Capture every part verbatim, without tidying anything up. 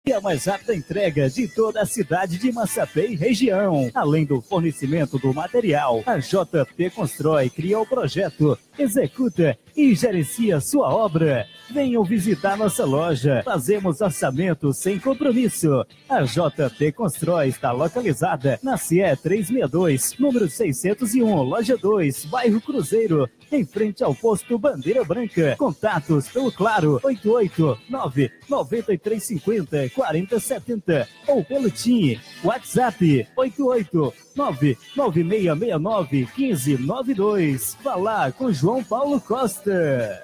E a mais rápida entrega de toda a cidade de Massapê e região. Além do fornecimento do material, a J P Constrói cria o projeto, executa e gerencia sua obra. Venham visitar nossa loja. Fazemos orçamento sem compromisso. A J P Constrói está localizada na C E trezentos e sessenta e dois, número seiscentos e um, loja dois, bairro Cruzeiro, em frente ao posto Bandeira Branca. Contatos pelo Claro oito oito nove nove três cinco zero quatro zero sete zero ou pelo TIM WhatsApp oito oito nove nove seis seis nove um cinco nove dois. Falar com João Paulo Costa.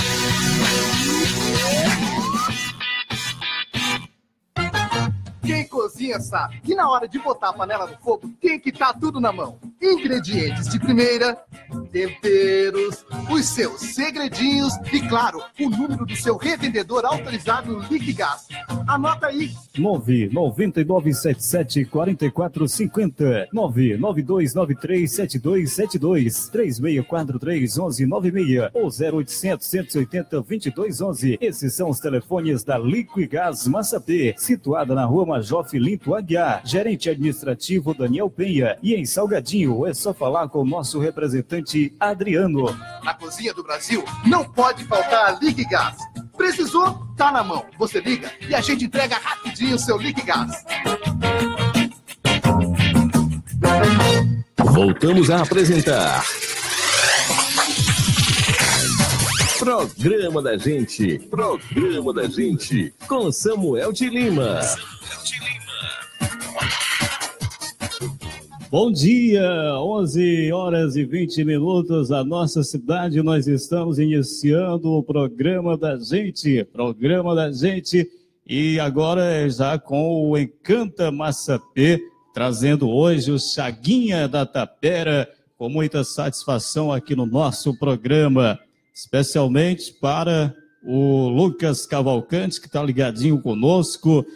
Quem cozinha sabe que na hora de botar a panela no fogo tem que estar tudo na mão. Ingredientes de primeira, temperos, os seus segredinhos e, claro, o número do seu revendedor autorizado Liquigás. Anota aí. nove nove nove sete sete quatro quatro cinco zero, nove nove dois nove três sete dois sete dois, três seis quatro três um um nove seis ou zero oitocentos, cento e oitenta, vinte e dois onze. Esses são os telefones da Liquigás Massapê, situada na rua Major Filinto Aguiar. Gerente administrativo Daniel Penha. E em Salgadinho é só falar com o nosso representante Adriano. Na cozinha do Brasil não pode faltar a Liquigás. Precisou? Tá na mão. Você liga e a gente entrega rapidinho o seu Liquigás. Voltamos a apresentar Programa da Gente. Programa da Gente com Samuel de Lima. Bom dia, onze horas e vinte minutos, a nossa cidade. Nós estamos iniciando o Programa da Gente, Programa da Gente, e agora já com o Encanta Massapê, trazendo hoje o Chaguinha da Tapera, com muita satisfação aqui no nosso programa, especialmente para o Lucas Cavalcante, que está ligadinho conosco.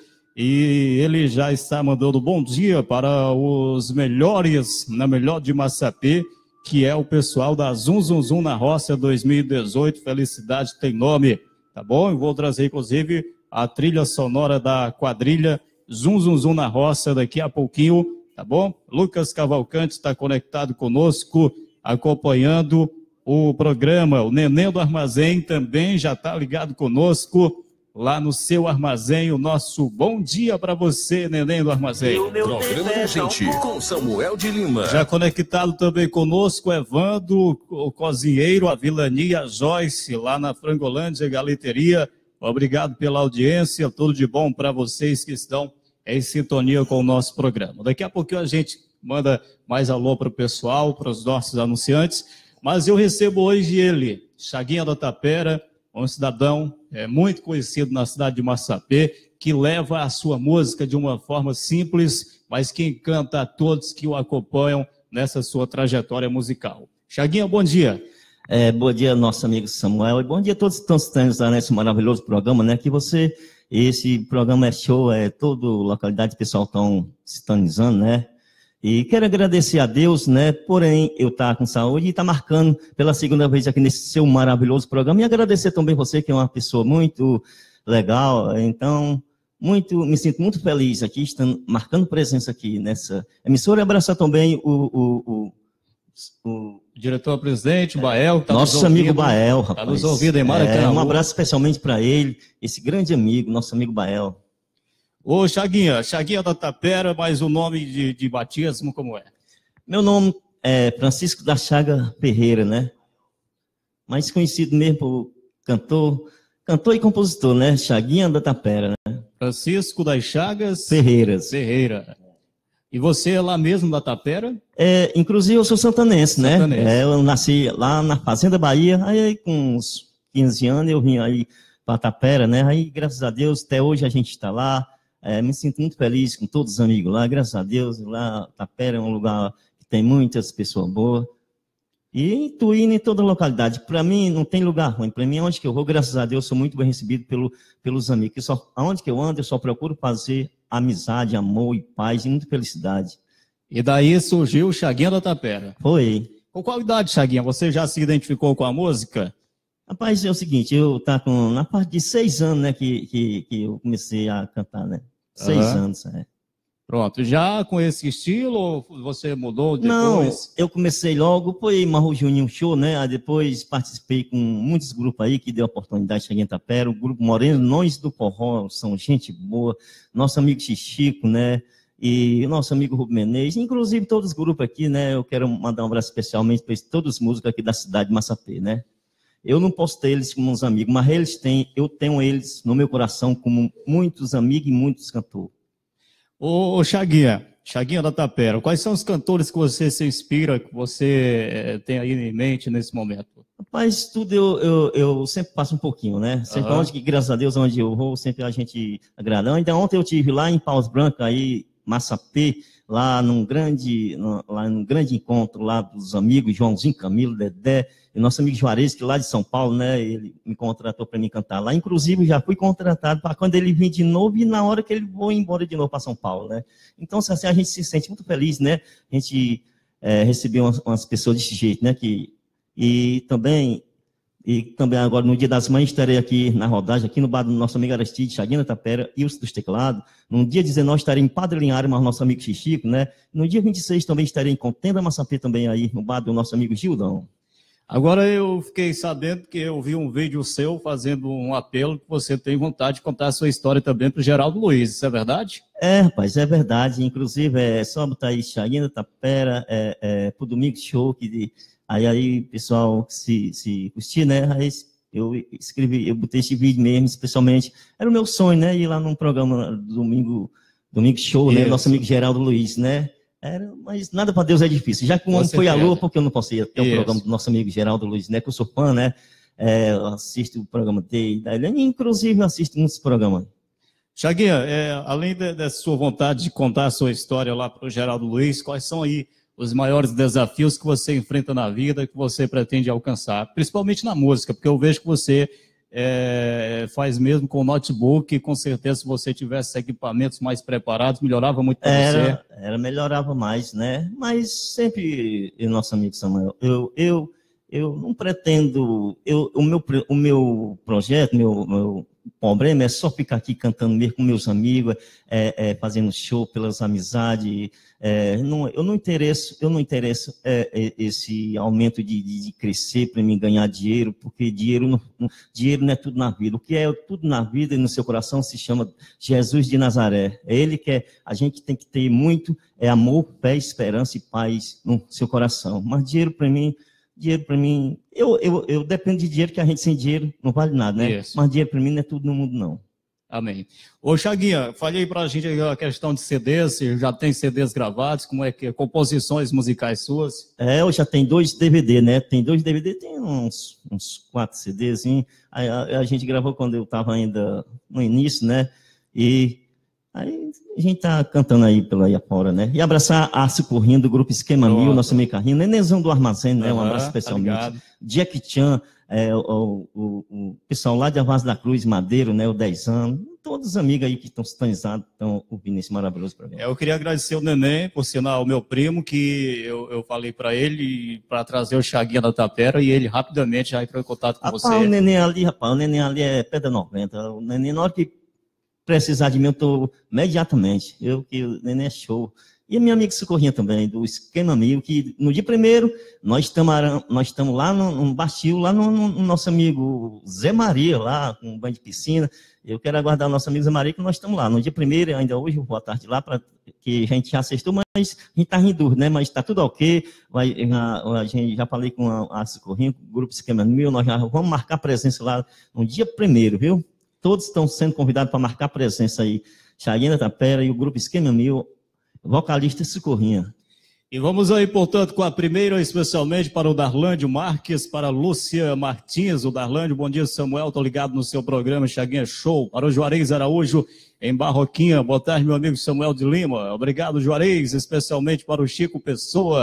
E ele já está mandando bom dia para os melhores, na melhor de Massapê, que é o pessoal da Zum Zum Zum na Roça dois mil e dezoito. Felicidade tem nome, tá bom? Eu vou trazer, inclusive, a trilha sonora da quadrilha Zum Zum Zum na Roça daqui a pouquinho, tá bom? Lucas Cavalcante está conectado conosco, acompanhando o programa. O Neném do Armazém também já está ligado conosco, lá no seu armazém. O nosso bom dia para você, Neném do Armazém. Programa da Gente com Samuel de Lima. Já conectado também conosco, Evandro, o cozinheiro, a Vilania Joyce, lá na Frangolândia Galeteria. Obrigado pela audiência, tudo de bom para vocês que estão em sintonia com o nosso programa. Daqui a pouquinho a gente manda mais alô para o pessoal, para os nossos anunciantes, mas eu recebo hoje ele, Chaguinha da Tapera, um cidadão é, muito conhecido na cidade de Massapê, que leva a sua música de uma forma simples, mas que encanta a todos que o acompanham nessa sua trajetória musical. Chaguinha, bom dia. É, bom dia, nosso amigo Samuel, e bom dia a todos que estão assistindo nesse maravilhoso programa, né? Que você, esse programa é show, é toda localidade, o pessoal estão sintonizando, né? E quero agradecer a Deus, né? Porém, eu estar com saúde e estar marcando pela segunda vez aqui nesse seu maravilhoso programa. E agradecer também você, que é uma pessoa muito legal. Então, muito, me sinto muito feliz aqui, estando, marcando presença aqui nessa emissora. E abraçar também o, o, o, o diretor-presidente, o Bael. Tá nosso amigo Bael, rapaz. Está nos ouvindo em Maracanã. É, um abraço especialmente para ele, esse grande amigo, nosso amigo Bael. Ô, Chaguinha, Chaguinha da Tapera, mas o nome de, de batismo como é? Meu nome é Francisco da Chaga Ferreira, né? Mais conhecido mesmo por cantor, cantor e compositor, né? Chaguinha da Tapera, né? Francisco das Chagas Ferreiras. Ferreira. E você é lá mesmo da Tapera? É, inclusive eu sou santanense, né? Santanense. É, eu nasci lá na Fazenda Bahia, aí com uns quinze anos eu vim aí para Tapera, né? Aí, graças a Deus, até hoje a gente está lá. É, me sinto muito feliz com todos os amigos lá, graças a Deus. Lá, Tapera é um lugar que tem muitas pessoas boas. E em Tuína, em toda a localidade. Para mim, não tem lugar ruim. Para mim, onde que eu vou, graças a Deus, sou muito bem recebido pelo, pelos amigos. Que só, aonde que eu ando, eu só procuro fazer amizade, amor e paz e muita felicidade. E daí surgiu o Chaguinha da Tapera. Foi. Com qual idade, Chaguinha? Você já se identificou com a música? Rapaz, é o seguinte, eu tá com, na parte de seis anos, né, que, que, que eu comecei a cantar, né? Seis uhum. anos, é. Pronto, já com esse estilo ou você mudou depois? Não, eu comecei logo, foi Marro Juninho Show, né? Aí depois participei com muitos grupos aí que deu oportunidade, cheguei em Tapera, o grupo Moreno, Nós do Forró, são gente boa, nosso amigo Chichico, né? E o nosso amigo Rubem Menezes, inclusive todos os grupos aqui, né? Eu quero mandar um abraço especialmente para todos os músicos aqui da cidade de Massapê, né? Eu não posso ter eles como uns amigos, mas eles têm, eu tenho eles no meu coração como muitos amigos e muitos cantores. Ô, ô Chaguinha, Chaguinha da Tapera, quais são os cantores que você se inspira, que você é, tem aí em mente nesse momento? Rapaz, tudo eu, eu, eu sempre passo um pouquinho, né? Sempre uhum. onde que, graças a Deus, onde eu vou, sempre a gente agrada. Então, ontem eu estive lá em Paus Branco, aí, Massapê, lá num grande, lá num grande encontro lá dos amigos, Joãozinho, Camilo, Dedé, e nosso amigo Juarez, que lá de São Paulo, né, ele me contratou para mim cantar lá. Inclusive, já fui contratado para quando ele vir de novo e na hora que ele for embora de novo para São Paulo, né. Então, assim, a gente se sente muito feliz, né, a gente é, recebeu umas, umas pessoas desse jeito, né, que, e também, e também agora no Dia das Mães estarei aqui na rodagem, aqui no bar do nosso amigo Aristide, Chaguinha Tapera, Ilse dos Teclados. No dia dezenove estarei em Padre Linhares, mas nosso amigo Chichico, né. No dia vinte e seis também estarei em Contenda Massapê também aí, no bar do nosso amigo Gildão. Agora eu fiquei sabendo que eu vi um vídeo seu fazendo um apelo que você tem vontade de contar a sua história também para o Geraldo Luiz, isso é verdade? É, rapaz, é verdade. Inclusive, é só botar aí Chaguinha Tapera, é, é, pro Domingo Show, que aí, aí pessoal se, se curtir, né? Aí eu escrevi, eu botei esse vídeo mesmo, especialmente, era o meu sonho, né? Ir lá num programa Domingo, Domingo Show, né? Nosso amigo Geraldo Luiz, né? Era, mas nada para Deus é difícil. Já que o homem foi à lua, porque eu não posso ir até o programa do nosso amigo Geraldo Luiz, né? Que eu sou fã, né? É, eu assisto o programa dele, inclusive eu assisto muitos programas. Chaguinha, é, além de, dessa sua vontade de contar a sua história lá para o Geraldo Luiz, quais são aí os maiores desafios que você enfrenta na vida, que você pretende alcançar? Principalmente na música, porque eu vejo que você é, faz mesmo com o notebook, e com certeza se você tivesse equipamentos mais preparados, melhorava muito para você. Era, melhorava mais, né? Mas sempre, nosso amigo Samuel, eu, eu, eu não pretendo, eu, o, meu, o meu projeto, meu, meu problema é só ficar aqui cantando mesmo com meus amigos, é, é, fazendo show pelas amizades. É, não, eu não interesso, eu não interesso é, é, esse aumento de, de, de crescer para mim ganhar dinheiro, porque dinheiro não, não, dinheiro não é tudo na vida. O que é tudo na vida e no seu coração se chama Jesus de Nazaré. É Ele que é, a gente tem que ter muito é amor, fé, esperança e paz no seu coração. Mas dinheiro para mim, dinheiro para mim, eu, eu, eu dependo de dinheiro, que a gente sem dinheiro não vale nada, né? Isso. Mas dinheiro para mim não é tudo no mundo, não. Amém. Ô, Chaguinha, falei para a gente a questão de C Ds, você já tem C Ds gravados, como é que é? Composições musicais suas? É, eu já tenho dois D V D, né? Tem dois D V D, tem uns, uns quatro C Ds, hein? Aí a, a gente gravou quando eu estava ainda no início, né? E aí a gente tá cantando aí pela aí afora, né? E abraçar a Arce Corrêa, do grupo Esquema Pronto. Mil, nosso amigo Carrinho, Nenenzão do Armazém, né? Um abraço especialmente. Tá Jack Chan, é, o, o, o pessoal lá de Avaz da Cruz, Madeiro, né? O dez anos. Todos os amigos aí que estão sintonizados, estão ouvindo esse maravilhoso programa. Eu queria agradecer o Neném, por sinal, o meu primo, que eu, eu falei para ele para trazer o Chaguinha da Tapera, e ele rapidamente já entrou em contato com rapaz, você. O Neném ali, rapaz, o Neném ali é pedra noventa. O Neném, na hora que precisar de mim, eu estou imediatamente. Eu que o Neném é show. E a minha amiga Socorrinha também, do Esquema Mil, que no dia primeiro, nós estamos nós estamos lá no, no Bastil, lá no, no, no nosso amigo Zé Maria, lá com um banho de piscina. Eu quero aguardar o nosso amigo Zé Maria, que nós estamos lá. No dia primeiro, ainda hoje, boa tarde lá, para que a gente já assistiu, mas a gente está em dúvida, né? Mas está tudo ok. Vai, a, a gente já falei com a, a Socorrinha, com o grupo Esquema Mil, nós já vamos marcar presença lá no dia primeiro, viu? Todos estão sendo convidados para marcar presença aí. Chaguinha da Tapera e o grupo Esquema Mil, vocalista Socorrinha. E vamos aí, portanto, com a primeira, especialmente para o Darlândio Marques, para a Lúcia Martins, o Darlândio. Bom dia, Samuel, estou ligado no seu programa Chaguinha Show. Para o Juarez Araújo, em Barroquinha. Boa tarde, meu amigo Samuel de Lima. Obrigado, Juarez, especialmente para o Chico Pessoa.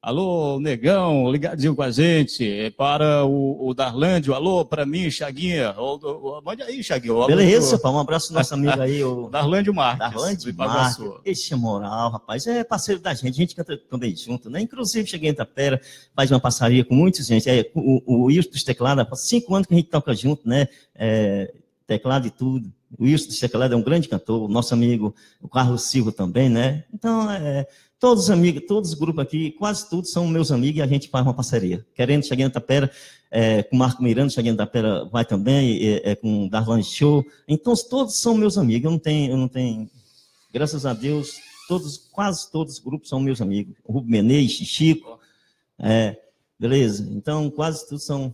Alô, Negão, ligadinho com a gente. Para o, o Darlândio, alô, para mim, Chaguinha. O, o, mande aí, Chaguinha. Beleza, pá, um abraço pro nosso amigo aí, o Darlândio Marques. Darlândio Marques. Esse é moral, rapaz, é parceiro da gente, a gente canta também junto, né? Inclusive, cheguei em Itapera, faz uma parceria com muita gente. É, o, o Wilson dos Teclados, há cinco anos que a gente toca junto, né? É, teclado e tudo. O Wilson dos Teclados é um grande cantor, nosso amigo, o Carlos Silva também, né? Então, é. Todos os amigos, todos os grupos aqui, quase todos são meus amigos e a gente faz uma parceria. Querendo chegar em Itapera, é, com o Marco Miranda, chegar em Itapera vai também, é, é, com o Darlan Show. Então, todos são meus amigos. Eu não tenho, eu não tenho, graças a Deus, todos, quase todos os grupos são meus amigos. O Rubem Menezes, Chico, é, beleza? Então, quase todos são.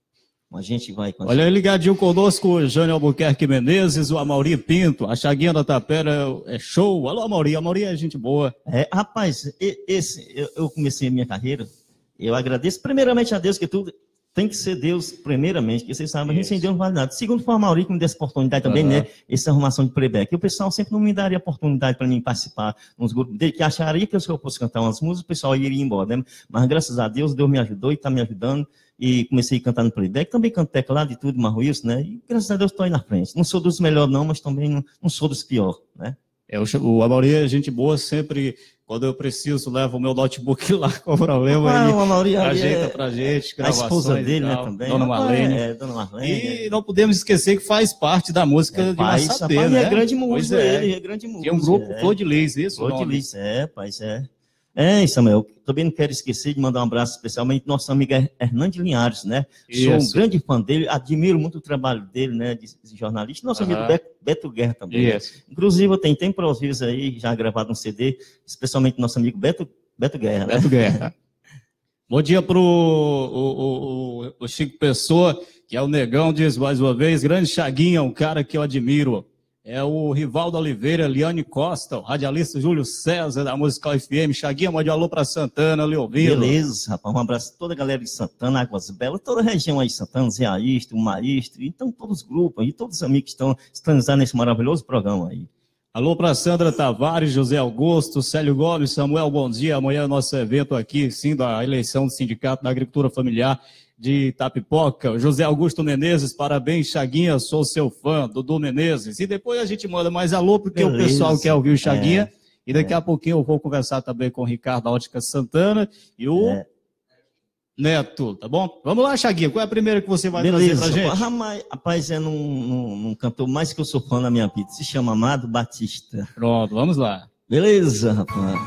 A gente vai... Olha aí, ligadinho conosco, o Jânio Albuquerque Menezes, o Amaury Pinto, a Chaguinha da Tapera é show. Alô, Amaury, Amaury é gente boa. É, rapaz, esse, eu, eu comecei a minha carreira, eu agradeço primeiramente a Deus, que tudo tem que ser Deus primeiramente, porque vocês sabem, a gente sem Deus não vale nada. Segundo, foi o Amaury que me deu essa oportunidade também, uhum. né, essa arrumação de playback. E o pessoal sempre não me daria oportunidade para mim participar nos grupos dele, que acharia que eu, se eu fosse cantar umas músicas, o pessoal iria embora, né? Mas graças a Deus, Deus me ajudou e está me ajudando. E comecei a cantar no playback, também canto teclado e tudo, mas isso, né? E graças a Deus estou aí na frente. Não sou dos melhores não, mas também não, não sou dos piores, né? É, o Amaury é gente boa, sempre, quando eu preciso, levo o meu notebook lá com o problema ah, e o Amaury ajeita é, pra gente, a esposa dele, né, também. Dona Marlene. É, Dona Marlene. E é. não podemos esquecer que faz parte da música é, de Massapê, né? É grande música, é. ele é grande música. Tem um grupo é. Flor de Lis, isso? Flor de Lis, é, pai, é. É, Samuel, também não quero esquecer de mandar um abraço especialmente ao nosso amigo Hernandes Linhares, né? Isso. Sou um grande fã dele, admiro muito o trabalho dele, né, de, de jornalista. Nosso uhum. amigo Beto, Beto Guerra também. Né? Inclusive, eu tenho tempo para ouvir aí, já gravado um C D, especialmente nosso amigo Beto, Beto Guerra. Né? Beto Guerra. Bom dia para o, o, o Chico Pessoa, que é o Negão, diz mais uma vez, grande Chaguinha, um cara que eu admiro. É o Rivaldo Oliveira, Liane Costa, o radialista Júlio César, da Musical F M. Chaguinha, mande um alô para Santana, ali ouvindo. Beleza, rapaz, um abraço a toda a galera de Santana, Águas Belas, toda a região aí de Santana, Zé Aistro, Maistro, então todos os grupos aí, todos os amigos que estão estão nesse maravilhoso programa aí. Alô para Sandra Tavares, José Augusto, Célio Gomes, Samuel, bom dia. Amanhã é nosso evento aqui, sim, da eleição do Sindicato da Agricultura Familiar de Itapipoca. José Augusto Menezes, parabéns, Chaguinha, sou seu fã, Dudu Menezes. E depois a gente manda mais alô, porque Beleza. O pessoal quer ouvir o Chaguinha. É, e daqui é. a pouquinho eu vou conversar também com o Ricardo Ótica Santana e o é. Neto, tá bom? Vamos lá, Chaguinha, qual é a primeira que você vai Beleza. trazer pra gente? Rapaz, rapaz é num, num, num cantor mais que eu sou fã na minha vida, se chama Amado Batista. Pronto, vamos lá. Beleza, rapaz.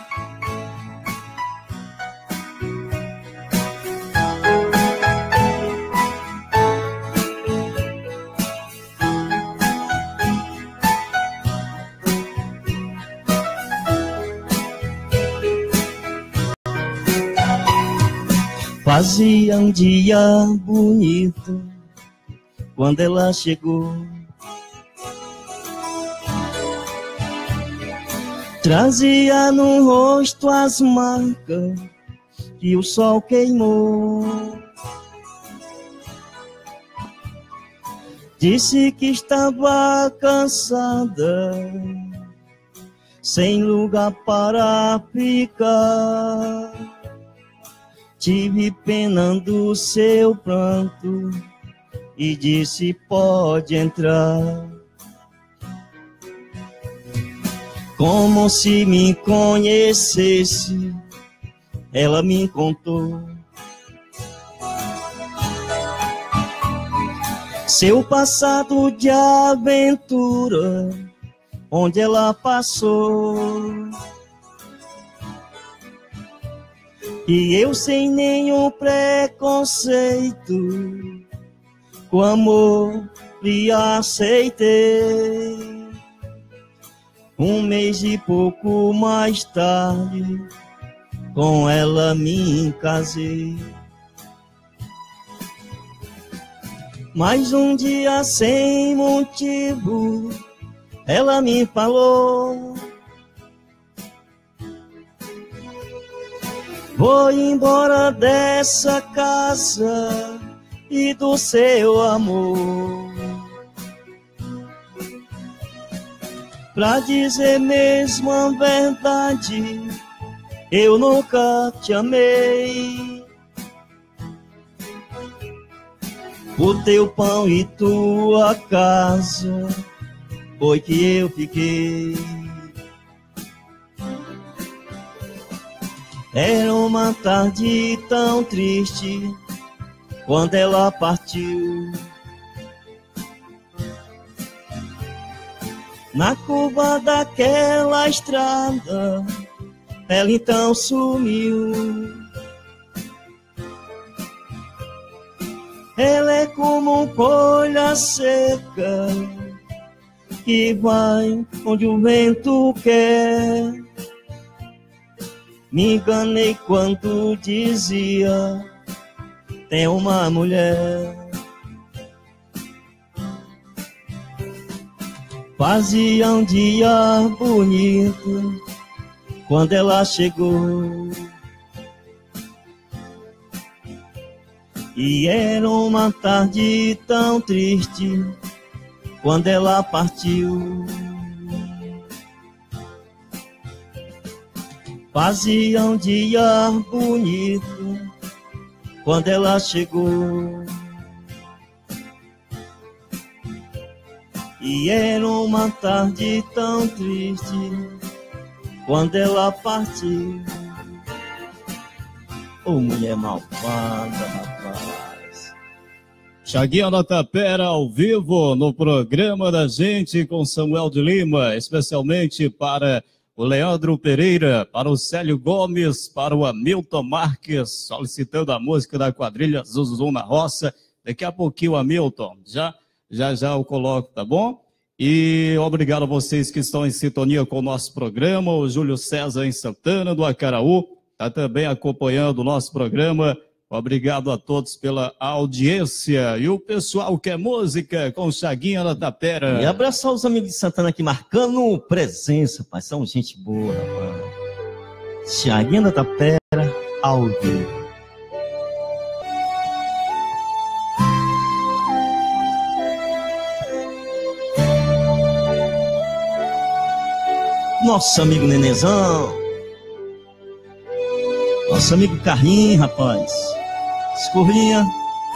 Fazia um dia bonito quando ela chegou. Trazia no rosto as marcas que o sol queimou. Disse que estava cansada, sem lugar para ficar. Tive pena do seu pranto e disse, pode entrar. Como se me conhecesse, ela me contou seu passado de aventura, onde ela passou. E eu sem nenhum preconceito, com amor lhe aceitei. Um mês e pouco mais tarde, com ela me casei. Mas um dia sem motivo, ela me falou: vou embora dessa casa e do seu amor. Pra dizer mesmo a verdade, eu nunca te amei. O teu pão e tua casa foi que eu fiquei. Era uma tarde tão triste quando ela partiu. Na curva daquela estrada, ela então sumiu. Ela é como folha seca que vai onde o vento quer. Me enganei quando dizia tem uma mulher. Fazia um dia bonito quando ela chegou. E era uma tarde tão triste quando ela partiu. Fazia um dia bonito quando ela chegou. E era uma tarde tão triste quando ela partiu. Ô, mulher malvada, rapaz. Chaguinha da Tapera ao vivo no programa da gente com Samuel de Lima, especialmente para o Leandro Pereira, para o Célio Gomes, para o Hamilton Marques, solicitando a música da quadrilha Zuzu na Roça. Daqui a pouquinho, Hamilton, já, já, já o coloco, tá bom? E obrigado a vocês que estão em sintonia com o nosso programa. O Júlio César em Santana, do Acaraú, está também acompanhando o nosso programa. Obrigado a todos pela audiência. E o pessoal quer música com Chaguinha da Tapera. E abraçar os amigos de Santana aqui marcando presença, pai. São gente boa, rapaz. Chaguinha da Tapera ao vivo. Nosso amigo Nenezão. Nosso amigo Carlinho, rapaz. Escorrinha.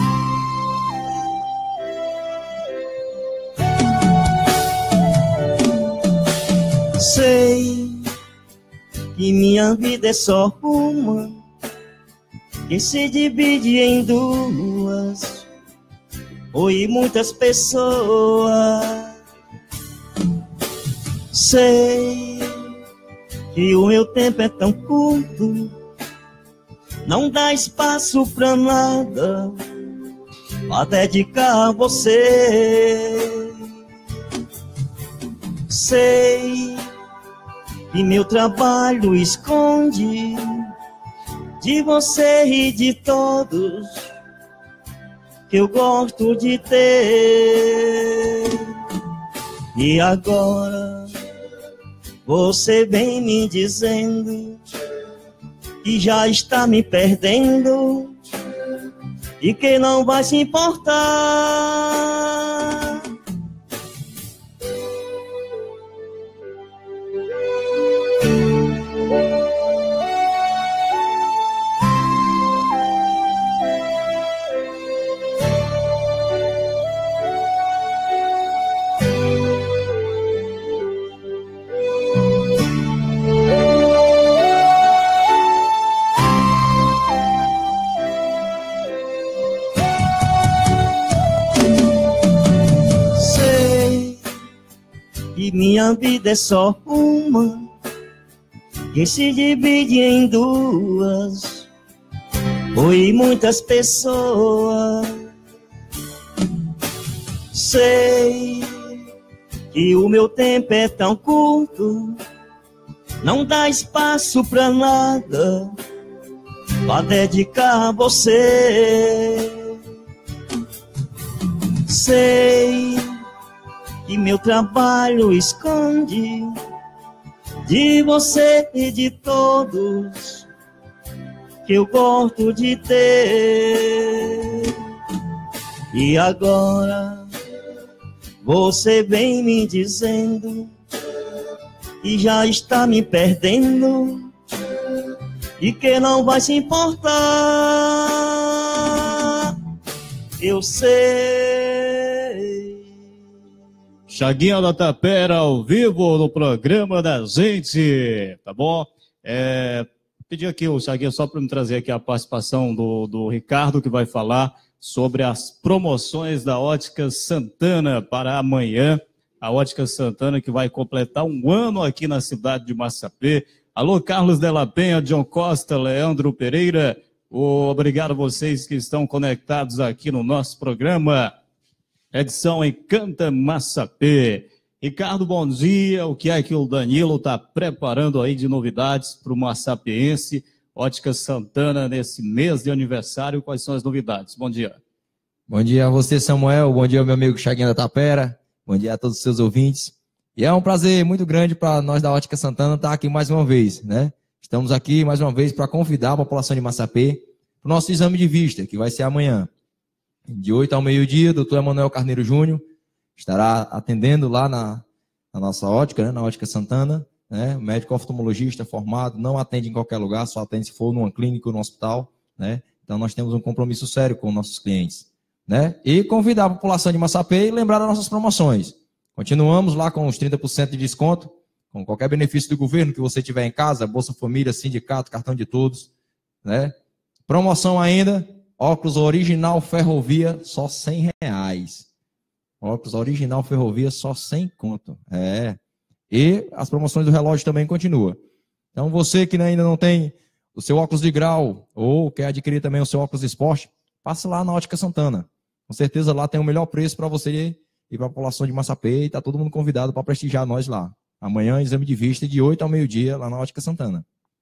Sei que minha vida é só uma que se divide em duas. Oi, muitas pessoas. Sei que o meu tempo é tão curto, não dá espaço pra nada pra dedicar a você. Sei que meu trabalho esconde de você e de todos que eu gosto de ter. E agora você vem me dizendo que já está me perdendo e que não vai se importar. Minha vida é só uma que se divide em duas. Oi, muitas pessoas. Sei que o meu tempo é tão curto, não dá espaço pra nada pra dedicar a você. Sei que meu trabalho esconde de você e de todos que eu gosto de ter. E agora você vem me dizendo que já está me perdendo e que não vai se importar, eu sei. Chaguinha da Tapera ao vivo no programa da gente, tá bom? É, pedi aqui o Chaguinha só para me trazer aqui a participação do, do Ricardo, que vai falar sobre as promoções da Ótica Santana para amanhã. A Ótica Santana que vai completar um ano aqui na cidade de Massapê. Alô, Carlos Della Penha, John Costa, Leandro Pereira. Obrigado a vocês que estão conectados aqui no nosso programa. Edição Encanta Massapê. Ricardo, bom dia. O que é que o Danilo está preparando aí de novidades para o massapiense? Ótica Santana nesse mês de aniversário. Quais são as novidades? Bom dia. Bom dia a você, Samuel. Bom dia, meu amigo Chaguinha da Tapera. Bom dia a todos os seus ouvintes. E é um prazer muito grande para nós da Ótica Santana estar aqui mais uma vez, né? Estamos aqui mais uma vez para convidar a população de Massapê para o nosso exame de vista, que vai ser amanhã. De oito ao meio-dia, doutor Emanuel Carneiro Júnior estará atendendo lá na, na nossa ótica, né? Na Ótica Santana, né? Médico oftalmologista formado, não atende em qualquer lugar, só atende se for numa clínica ou no hospital, né? Então nós temos um compromisso sério com nossos clientes, né? E convidar a população de Massapê e lembrar das nossas promoções. Continuamos lá com os trinta por cento de desconto, com qualquer benefício do governo que você tiver em casa, Bolsa Família, sindicato, cartão de todos, né? Promoção ainda, óculos original Ferrovia, só cem reais. Óculos original Ferrovia, só cem conto. É. E as promoções do relógio também continuam. Então você que ainda não tem o seu óculos de grau, ou quer adquirir também o seu óculos de esporte, passe lá na Ótica Santana. Com certeza lá tem o melhor preço para você e para a população de Massapê, e está todo mundo convidado para prestigiar nós lá. Amanhã, exame de vista de oito ao meio-dia, lá na Ótica Santana.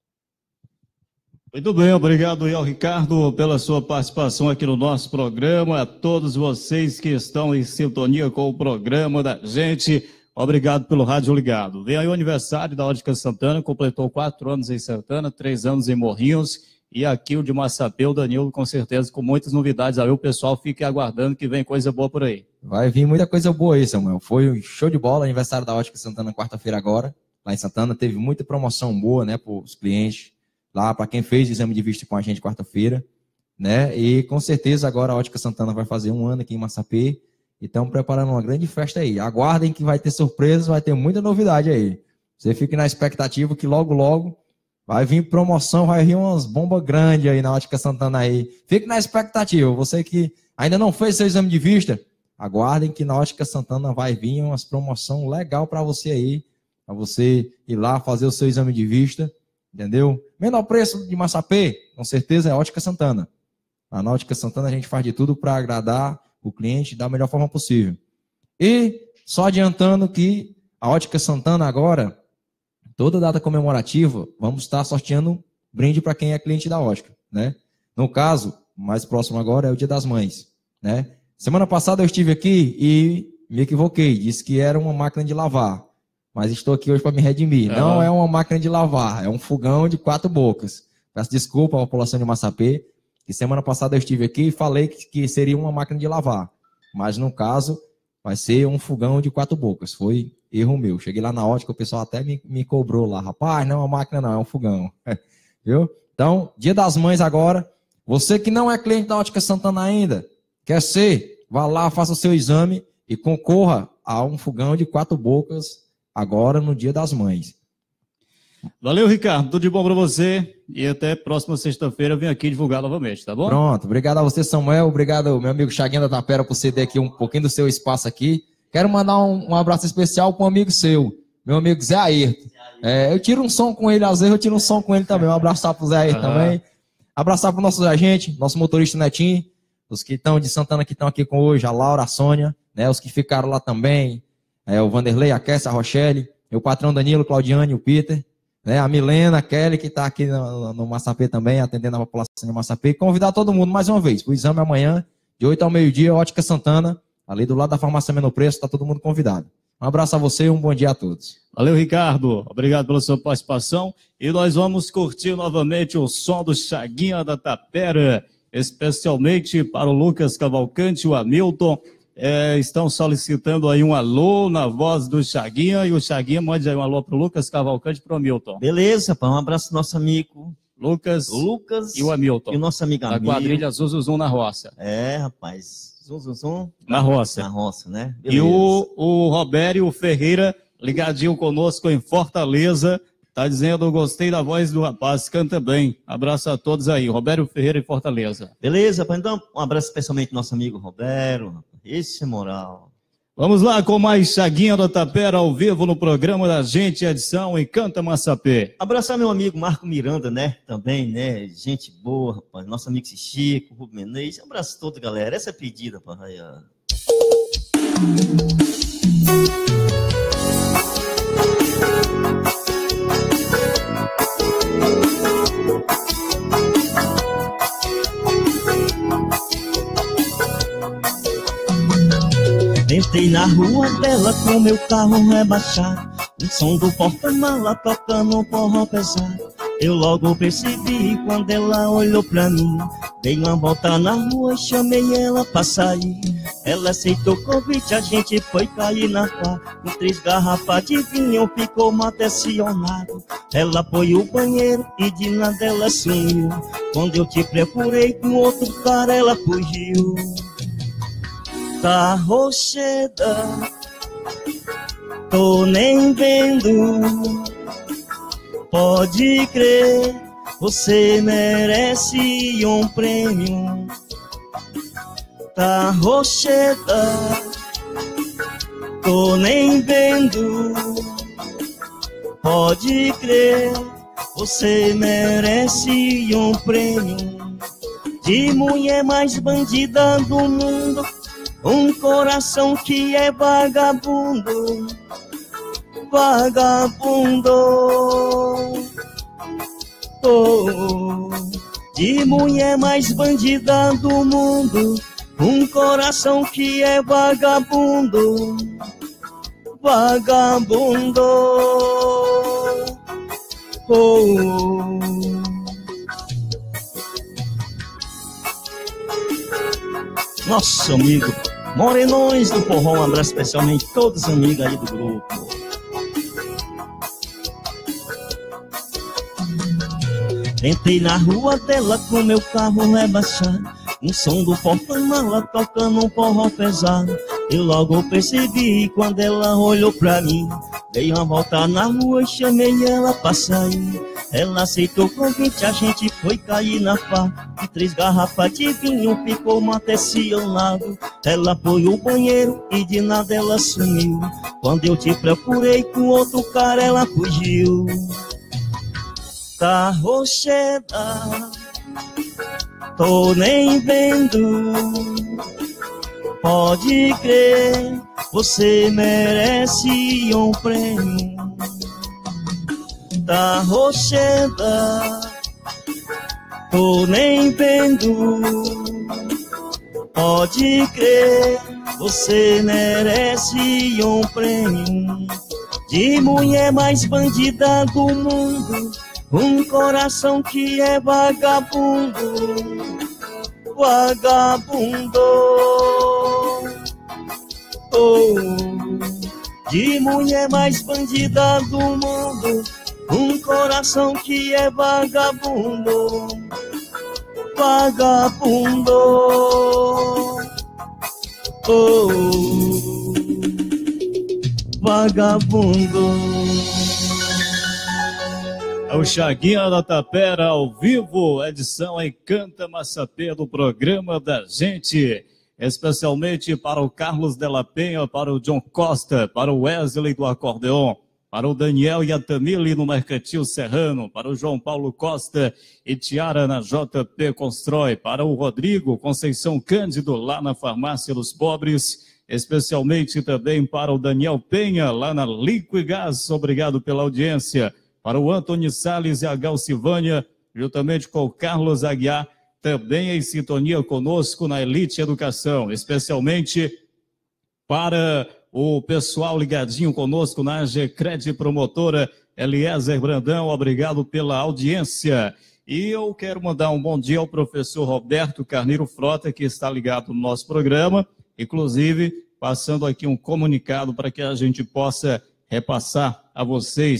Muito bem, obrigado ao Ricardo pela sua participação aqui no nosso programa. A todos vocês que estão em sintonia com o programa da gente, obrigado pelo rádio ligado. Vem aí o aniversário da Ótica Santana, completou quatro anos em Santana, três anos em Morrinhos. E aqui o de Massapê, o Danilo, com certeza, com muitas novidades. Aí o pessoal fique aguardando que vem coisa boa por aí. Vai vir muita coisa boa aí, Samuel. Foi um show de bola, aniversário da Ótica Santana, quarta-feira agora. Lá em Santana teve muita promoção boa, né, para os clientes. Lá, para quem fez o exame de vista com a gente quarta-feira, né? E com certeza agora a Ótica Santana vai fazer um ano aqui em Massapê. E estamos preparando uma grande festa aí. Aguardem que vai ter surpresas, vai ter muita novidade aí. Você fique na expectativa que logo, logo vai vir promoção, vai vir umas bombas grandes aí na Ótica Santana aí. Fique na expectativa. Você que ainda não fez seu exame de vista, aguardem que na Ótica Santana vai vir umas promoção legal para você aí, para você ir lá fazer o seu exame de vista, entendeu? Menor preço de Massapê, com certeza é a Ótica Santana. Na Ótica Santana a gente faz de tudo para agradar o cliente da melhor forma possível. E só adiantando que a Ótica Santana agora, toda data comemorativa, vamos estar sorteando brinde para quem é cliente da Ótica, né? No caso, mais próximo agora é o Dia das Mães, né? Semana passada eu estive aqui e me equivoquei, disse que era uma máquina de lavar, mas estou aqui hoje para me redimir. É. Não é uma máquina de lavar, é um fogão de quatro bocas. Peço desculpa à população de Massapê, que semana passada eu estive aqui e falei que, que seria uma máquina de lavar, mas no caso vai ser um fogão de quatro bocas. Foi erro meu. Cheguei lá na Ótica, o pessoal até me, me cobrou lá. Rapaz, não é uma máquina não, é um fogão. Viu? Então, Dia das Mães agora. Você que não é cliente da Ótica Santana ainda, quer ser, vá lá, faça o seu exame e concorra a um fogão de quatro bocas agora no Dia das Mães. Valeu, Ricardo. Tudo de bom para você. E até próxima sexta-feira eu venho aqui divulgar novamente, tá bom? Pronto. Obrigado a você, Samuel. Obrigado, meu amigo Chaguinha da Tapera, por ceder aqui um pouquinho do seu espaço aqui. Quero mandar um, um abraço especial para um amigo seu, meu amigo Zé Ayrton. É, eu tiro um som com ele, às vezes eu tiro um som com ele também. Um abraço para o Zé Ayrton uhum. também. Abraçar para o nosso agente, nosso motorista Netinho, os que estão de Santana que estão aqui com hoje, a Laura, a Sônia, né, os que ficaram lá também, é, o Vanderlei, a Kessia, a Rochelle, meu patrão Danilo, Claudiane, o Peter, né, a Milena, a Kelly, que está aqui no, no Massapê também, atendendo a população de Massapê. Convidar todo mundo mais uma vez, o exame amanhã, de oito ao meio-dia, Ótica Santana, ali do lado da farmácia Menor Preço, está todo mundo convidado. Um abraço a você e um bom dia a todos. Valeu, Ricardo. Obrigado pela sua participação. E nós vamos curtir novamente o som do Chaguinha da Tapera, especialmente para o Lucas Cavalcante e o Hamilton. É, estão solicitando aí um alô na voz do Chaguinha. E o Chaguinha mande aí um alô para o Lucas Cavalcante e para o Hamilton. Beleza, pá, um abraço do nosso amigo Lucas, Lucas e o Hamilton. E o nosso amigo Da Hamilton. quadrilha Zuzuzum na roça. É, rapaz. Zum, zum, zum. Na roça. Na roça, né? E o, o Robério Ferreira, ligadinho conosco em Fortaleza, tá dizendo, gostei da voz do rapaz, canta bem. Abraço a todos aí. Robério Ferreira em Fortaleza. Beleza, rapaz. Então, um abraço especialmente ao nosso amigo Robério. Esse é moral. Vamos lá com mais Chaguinha da Tapera ao vivo no programa da Gente, edição Encanta Massapê. Abraçar meu amigo Marco Miranda, né? Também, né? Gente boa, rapaz. Nosso amigo Chico, Rubem Menezes. Um abraço a todos, galera. Essa é a pedida, rapaz. Entrei na rua dela com meu carro rebaixado, o som do porta-mala tocando um forró pesado. Eu logo percebi quando ela olhou pra mim. Dei uma volta na rua e chamei ela pra sair. Ela aceitou o convite, a gente foi cair na pá. Com três garrafas de vinho ficou atencionado. Ela foi o banheiro e de nada ela sumiu. Quando eu te procurei com outro cara ela fugiu. Tá rocheda, tô nem vendo. Pode crer, você merece um prêmio. Tá rocheda, tô nem vendo. Pode crer, você merece um prêmio. De mulher mais bandida do mundo, um coração que é vagabundo, vagabundo. Oh, de mulher mais bandida do mundo, um coração que é vagabundo, vagabundo. Oh. Nosso amigo Morenões do Forró, um abraço especialmente a todos os amigos aí do grupo. Entrei na rua dela com meu carro rebaixado, um som do porta-mala tocando um forró pesado. Eu logo percebi quando ela olhou pra mim. Dei uma volta na rua e chamei ela pra sair. Ela aceitou o convite, a gente foi cair na pá. E três garrafas de vinho ficou atencionado. Ela foi ao banheiro e de nada ela sumiu. Quando eu te procurei com outro cara ela fugiu. Tá rocheda, tô nem vendo. Pode crer, você merece um prêmio. Tá rocheda, tô nem vendo. Pode crer, você merece um prêmio. De mulher mais bandida do mundo, um coração que é vagabundo, vagabundo. Oh, de mulher mais bandida do mundo, um coração que é vagabundo, vagabundo. Oh, vagabundo. É o Chaguinha da Tapera ao vivo, edição Encanta Massapê do programa da Gente. Especialmente para o Carlos Della Penha, para o John Costa, para o Wesley do acordeon, para o Daniel e a Tamile no Mercantil Serrano, para o João Paulo Costa e Tiara na J P Constrói, para o Rodrigo Conceição Cândido lá na Farmácia dos Pobres, especialmente também para o Daniel Penha lá na Liquigás, obrigado pela audiência, para o Antônio Salles e a Gal Silvânia, juntamente com o Carlos Aguiar, também em sintonia conosco na Elite Educação, especialmente para o pessoal ligadinho conosco na A G Cred Promotora, Eliezer Brandão, obrigado pela audiência. E eu quero mandar um bom dia ao professor Roberto Carneiro Frota, que está ligado no nosso programa, inclusive passando aqui um comunicado para que a gente possa repassar a vocês.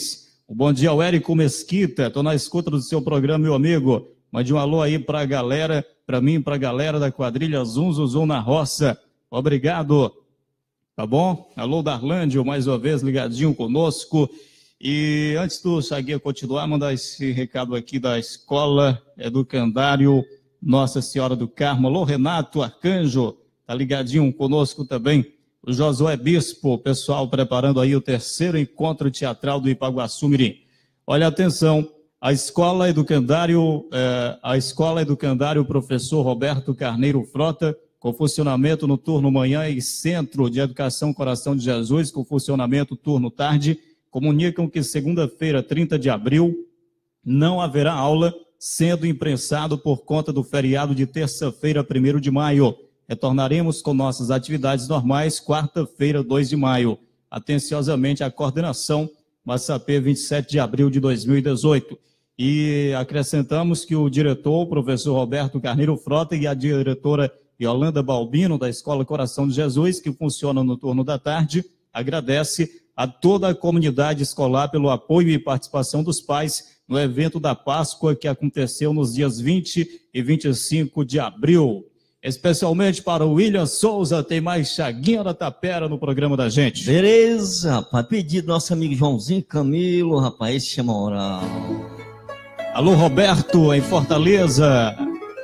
Um bom dia ao Érico Mesquita, estou na escuta do seu programa, meu amigo. Mande um alô aí para a galera, para mim, para a galera da quadrilha Zum Zum Zum na Roça. Obrigado, tá bom? Alô, Darlândio, mais uma vez ligadinho conosco. E antes do Chaguinha continuar, mandar esse recado aqui da Escola Educandário Nossa Senhora do Carmo. Alô, Renato Arcanjo, tá ligadinho conosco também. O Josué Bispo, pessoal preparando aí o terceiro encontro teatral do Ipaguaçu Mirim. Olha, atenção, a Escola Educandário, eh, a Escola Educandário Professor Roberto Carneiro Frota, com funcionamento no turno manhã, e Centro de Educação Coração de Jesus, com funcionamento turno tarde, comunicam que segunda-feira, trinta de abril, não haverá aula, sendo imprensado por conta do feriado de terça-feira, primeiro de maio. Retornaremos com nossas atividades normais, quarta-feira, dois de maio. Atenciosamente, a coordenação, Massapê, vinte e sete de abril de dois mil e dezoito. E acrescentamos que o diretor, o professor Roberto Carneiro Frota, e a diretora Yolanda Balbino, da Escola Coração de Jesus, que funciona no turno da tarde, agradece a toda a comunidade escolar pelo apoio e participação dos pais no evento da Páscoa, que aconteceu nos dias vinte e vinte e cinco de abril. Especialmente para o William Souza, tem mais Chaguinha da Tapera no programa da gente. Beleza, rapaz. Pedido do nosso amigo Joãozinho Camilo, rapaz, esse chama oral. Alô, Roberto, em Fortaleza.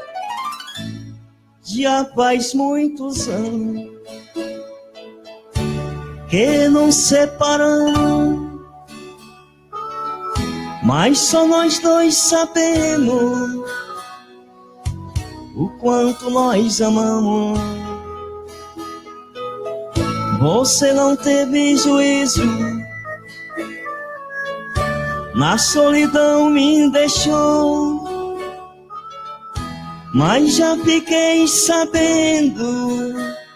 Já faz muitos anos que não separamos, mas só nós dois sabemos o quanto nós amamos. Você não teve juízo, na solidão me deixou, mas já fiquei sabendo,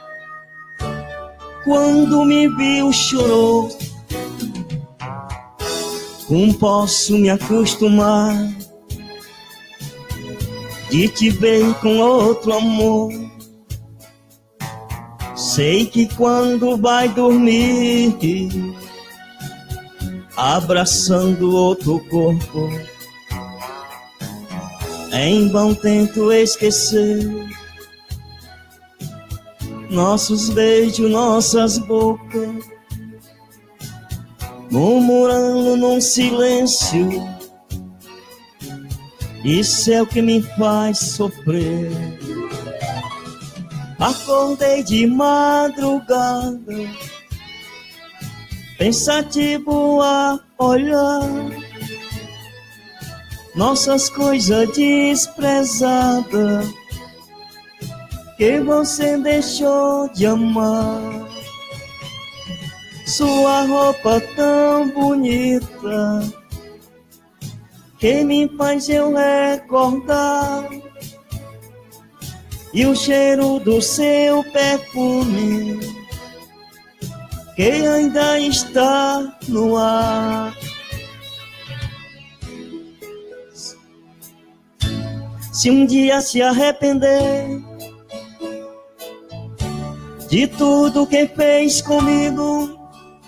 quando me viu chorou. Como posso me acostumar de te ver com outro amor? Sei que quando vai dormir, abraçando outro corpo, em vão tento esquecer nossos beijos, nossas bocas, murmurando num silêncio. Isso é o que me faz sofrer. Acordei de madrugada, pensativo a olhar nossas coisas desprezadas, que você deixou de amar. Sua roupa tão bonita, que me faz eu recordar, e o cheiro do seu perfume, que ainda está no ar. Se um dia se arrepender de tudo que fez comigo,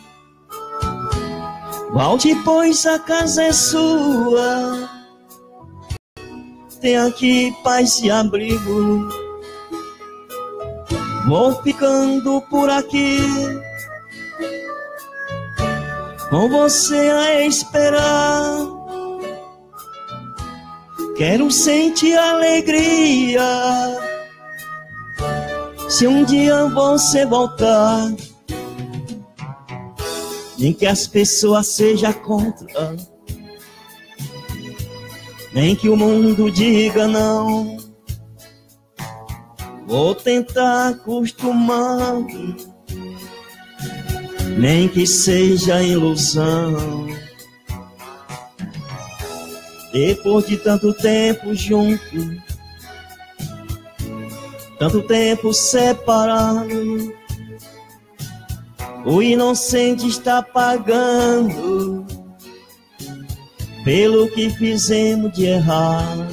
volte, pois a casa é sua. Tem aqui paz e abrigo. Vou ficando por aqui, com você a esperar. Quero sentir alegria, se um dia você voltar. Nem que as pessoas sejam contra, nem que o mundo diga não. Vou tentar acostumar, nem que seja ilusão. Depois de tanto tempo junto, tanto tempo separado, o inocente está pagando pelo que fizemos de errado.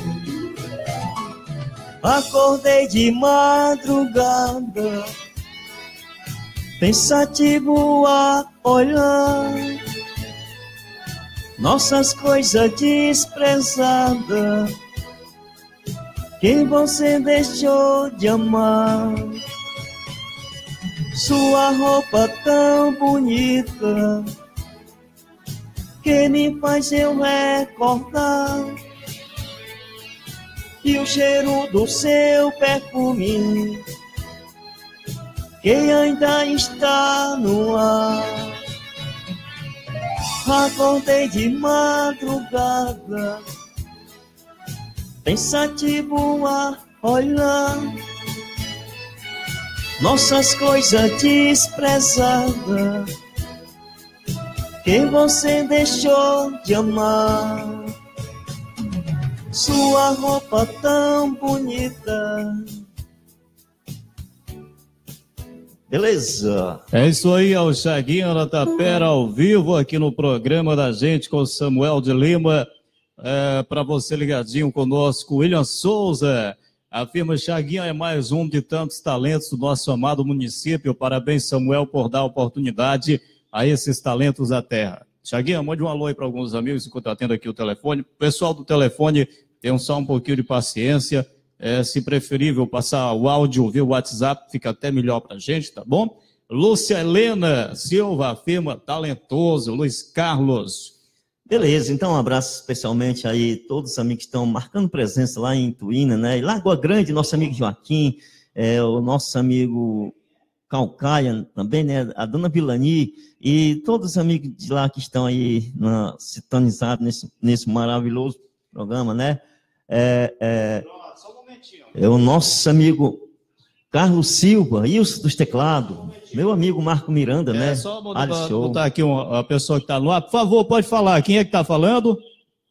Acordei de madrugada, pensativo a olhar nossas coisas desprezadas, quem você deixou de amar, sua roupa tão bonita, que me faz eu recordar, e o cheiro do seu perfume, que ainda está no ar. Acordei de madrugada, pensativo a olhar nossas coisas desprezadas, que você deixou de amar, sua roupa tão bonita. Beleza. É isso aí, é o Chaguinha da Tapera ao vivo aqui no programa da gente com o Samuel de Lima. É, para você ligadinho conosco, William Souza. A firma Chaguinha é mais um de tantos talentos do nosso amado município. Parabéns, Samuel, por dar oportunidade a esses talentos da terra. Chaguinha, mande um alô aí para alguns amigos enquanto eu atendo aqui o telefone. O pessoal do telefone, tenham só um pouquinho de paciência. É, se preferível passar o áudio via WhatsApp, fica até melhor para a gente, tá bom? Lúcia Helena Silva, a firma talentoso, Luiz Carlos. Beleza, então um abraço especialmente aí todos os amigos que estão marcando presença lá em Ituína, né? E Lagoa Grande, nosso amigo Joaquim, é, o nosso amigo Calcaia também, né? A dona Vilani e todos os amigos de lá que estão aí na, sintonizados nesse, nesse maravilhoso programa, né? É, é, é o nosso amigo Carlos Silva, Ilson dos Teclados, meu amigo Marco Miranda, é, né? É só botar, botar aqui uma, a pessoa que está no ar. Por favor, pode falar. Quem é que está falando? É o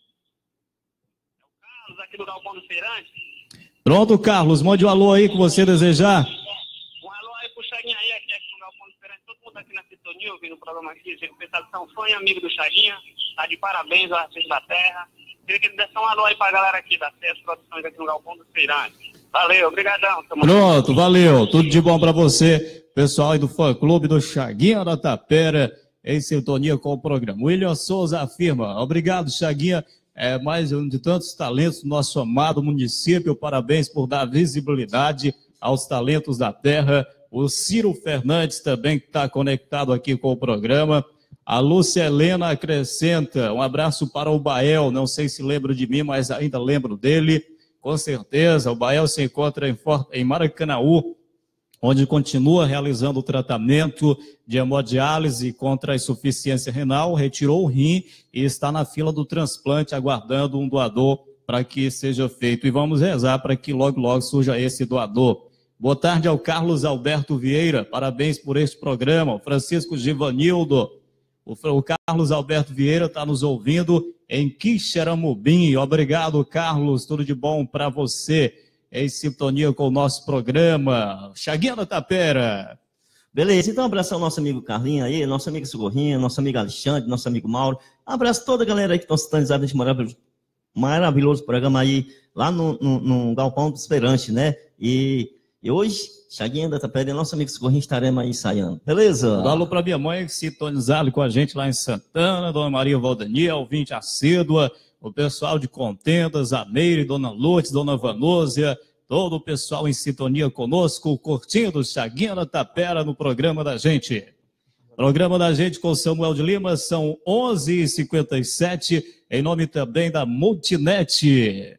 Carlos, aqui do Galpão do Feirante. Pronto, Carlos. Mande um alô aí que você desejar. Um alô aí pro Chaguinha aí, aqui, aqui no Galpão do Feirante. Todo mundo aqui na sintonia, ouvindo o programa aqui. O pessoal que são fã e amigo do Chaguinha. Tá de parabéns ao artista da terra. Queria que ele desse um alô aí pra galera aqui da C E S Produções aqui no Galpão do Feirante. Valeu, obrigadão. Pronto, valeu. Tudo de bom para você, pessoal aí do fã-clube do Chaguinha da Tapera, em sintonia com o programa. William Souza afirma, obrigado, Chaguinha, é mais um de tantos talentos do nosso amado município, parabéns por dar visibilidade aos talentos da terra. O Ciro Fernandes também que está conectado aqui com o programa. A Lúcia Helena acrescenta, um abraço para o Bael, não sei se lembra de mim, mas ainda lembro dele. Com certeza, o Bael se encontra em, em Maracanaú, onde continua realizando o tratamento de hemodiálise contra a insuficiência renal, retirou o rim e está na fila do transplante, aguardando um doador para que seja feito. E vamos rezar para que logo, logo surja esse doador. Boa tarde ao Carlos Alberto Vieira, parabéns por este programa. O Francisco Givanildo, o, o Carlos Alberto Vieira está nos ouvindo em Quixeramobim. Obrigado, Carlos. Tudo de bom para você. Em sintonia com o nosso programa. Chaguinha da Tapera. Beleza, então um abraço ao nosso amigo Carlinhos aí, nosso amigo Socorrinha, nosso amigo Alexandre, nosso amigo Mauro. Um abraço a toda a galera aí que estão sintonizados nesse maravilhoso, maravilhoso programa aí, lá no, no, no Galpão dos Feirantes, né? E, e hoje, Chaguinha da Tapera e nosso amigo Socorrinha estaremos aí ensaiando. Beleza? Um alô para minha mãe que sintonizado com a gente lá em Santana, Dona Maria Valdaniel, ouvinte assídua, o pessoal de Contendas, a Meire, Dona Lourdes, Dona Vanúzia, todo o pessoal em sintonia conosco, curtindo o Chaguinha da Tapera no programa da gente. Programa da gente com Samuel de Lima, são onze e cinquenta e sete, em nome também da Multinet.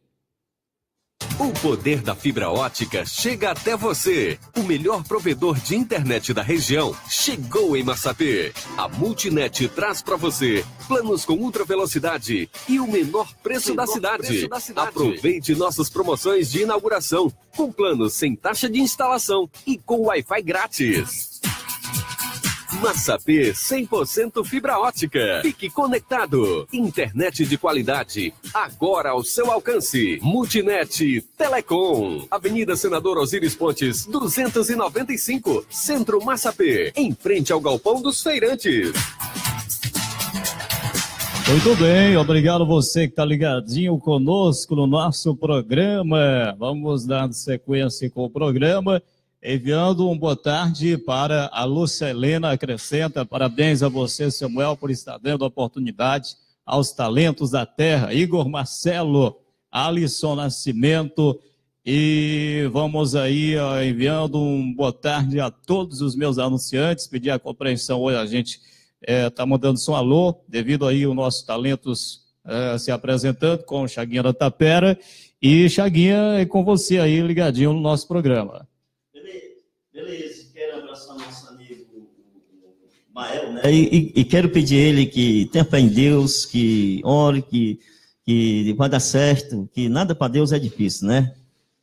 O poder da fibra ótica chega até você. O melhor provedor de internet da região chegou em Massapê. A Multinet traz para você planos com ultra velocidade e o menor preço, menor da, cidade. preço da cidade. Aproveite nossas promoções de inauguração com planos sem taxa de instalação e com Wi-Fi grátis. Massapê cem por cento fibra ótica. Fique conectado. Internet de qualidade, agora ao seu alcance. Multinet Telecom. Avenida Senador Osíris Pontes, duzentos e noventa e cinco, Centro Massapê, em frente ao Galpão dos Feirantes. Muito bem, obrigado você que está ligadinho conosco no nosso programa. Vamos dar sequência com o programa. Enviando um boa tarde para a Lúcia Helena, acrescenta, parabéns a você, Samuel, por estar dando a oportunidade aos talentos da terra, Igor Marcelo, Alisson Nascimento, e vamos aí ó, enviando um boa tarde a todos os meus anunciantes, pedir a compreensão hoje, a gente está é, mandando só um alô, devido aí o nosso talentos é, se apresentando com o Chaguinha da Tapera, e Chaguinha é com você aí ligadinho no nosso programa. Beleza, beleza. Quero abraçar nosso amigo Mael, né? E, e, e quero pedir ele que tenha fé em Deus, que ore, que, que vai dar certo, que nada para Deus é difícil, né?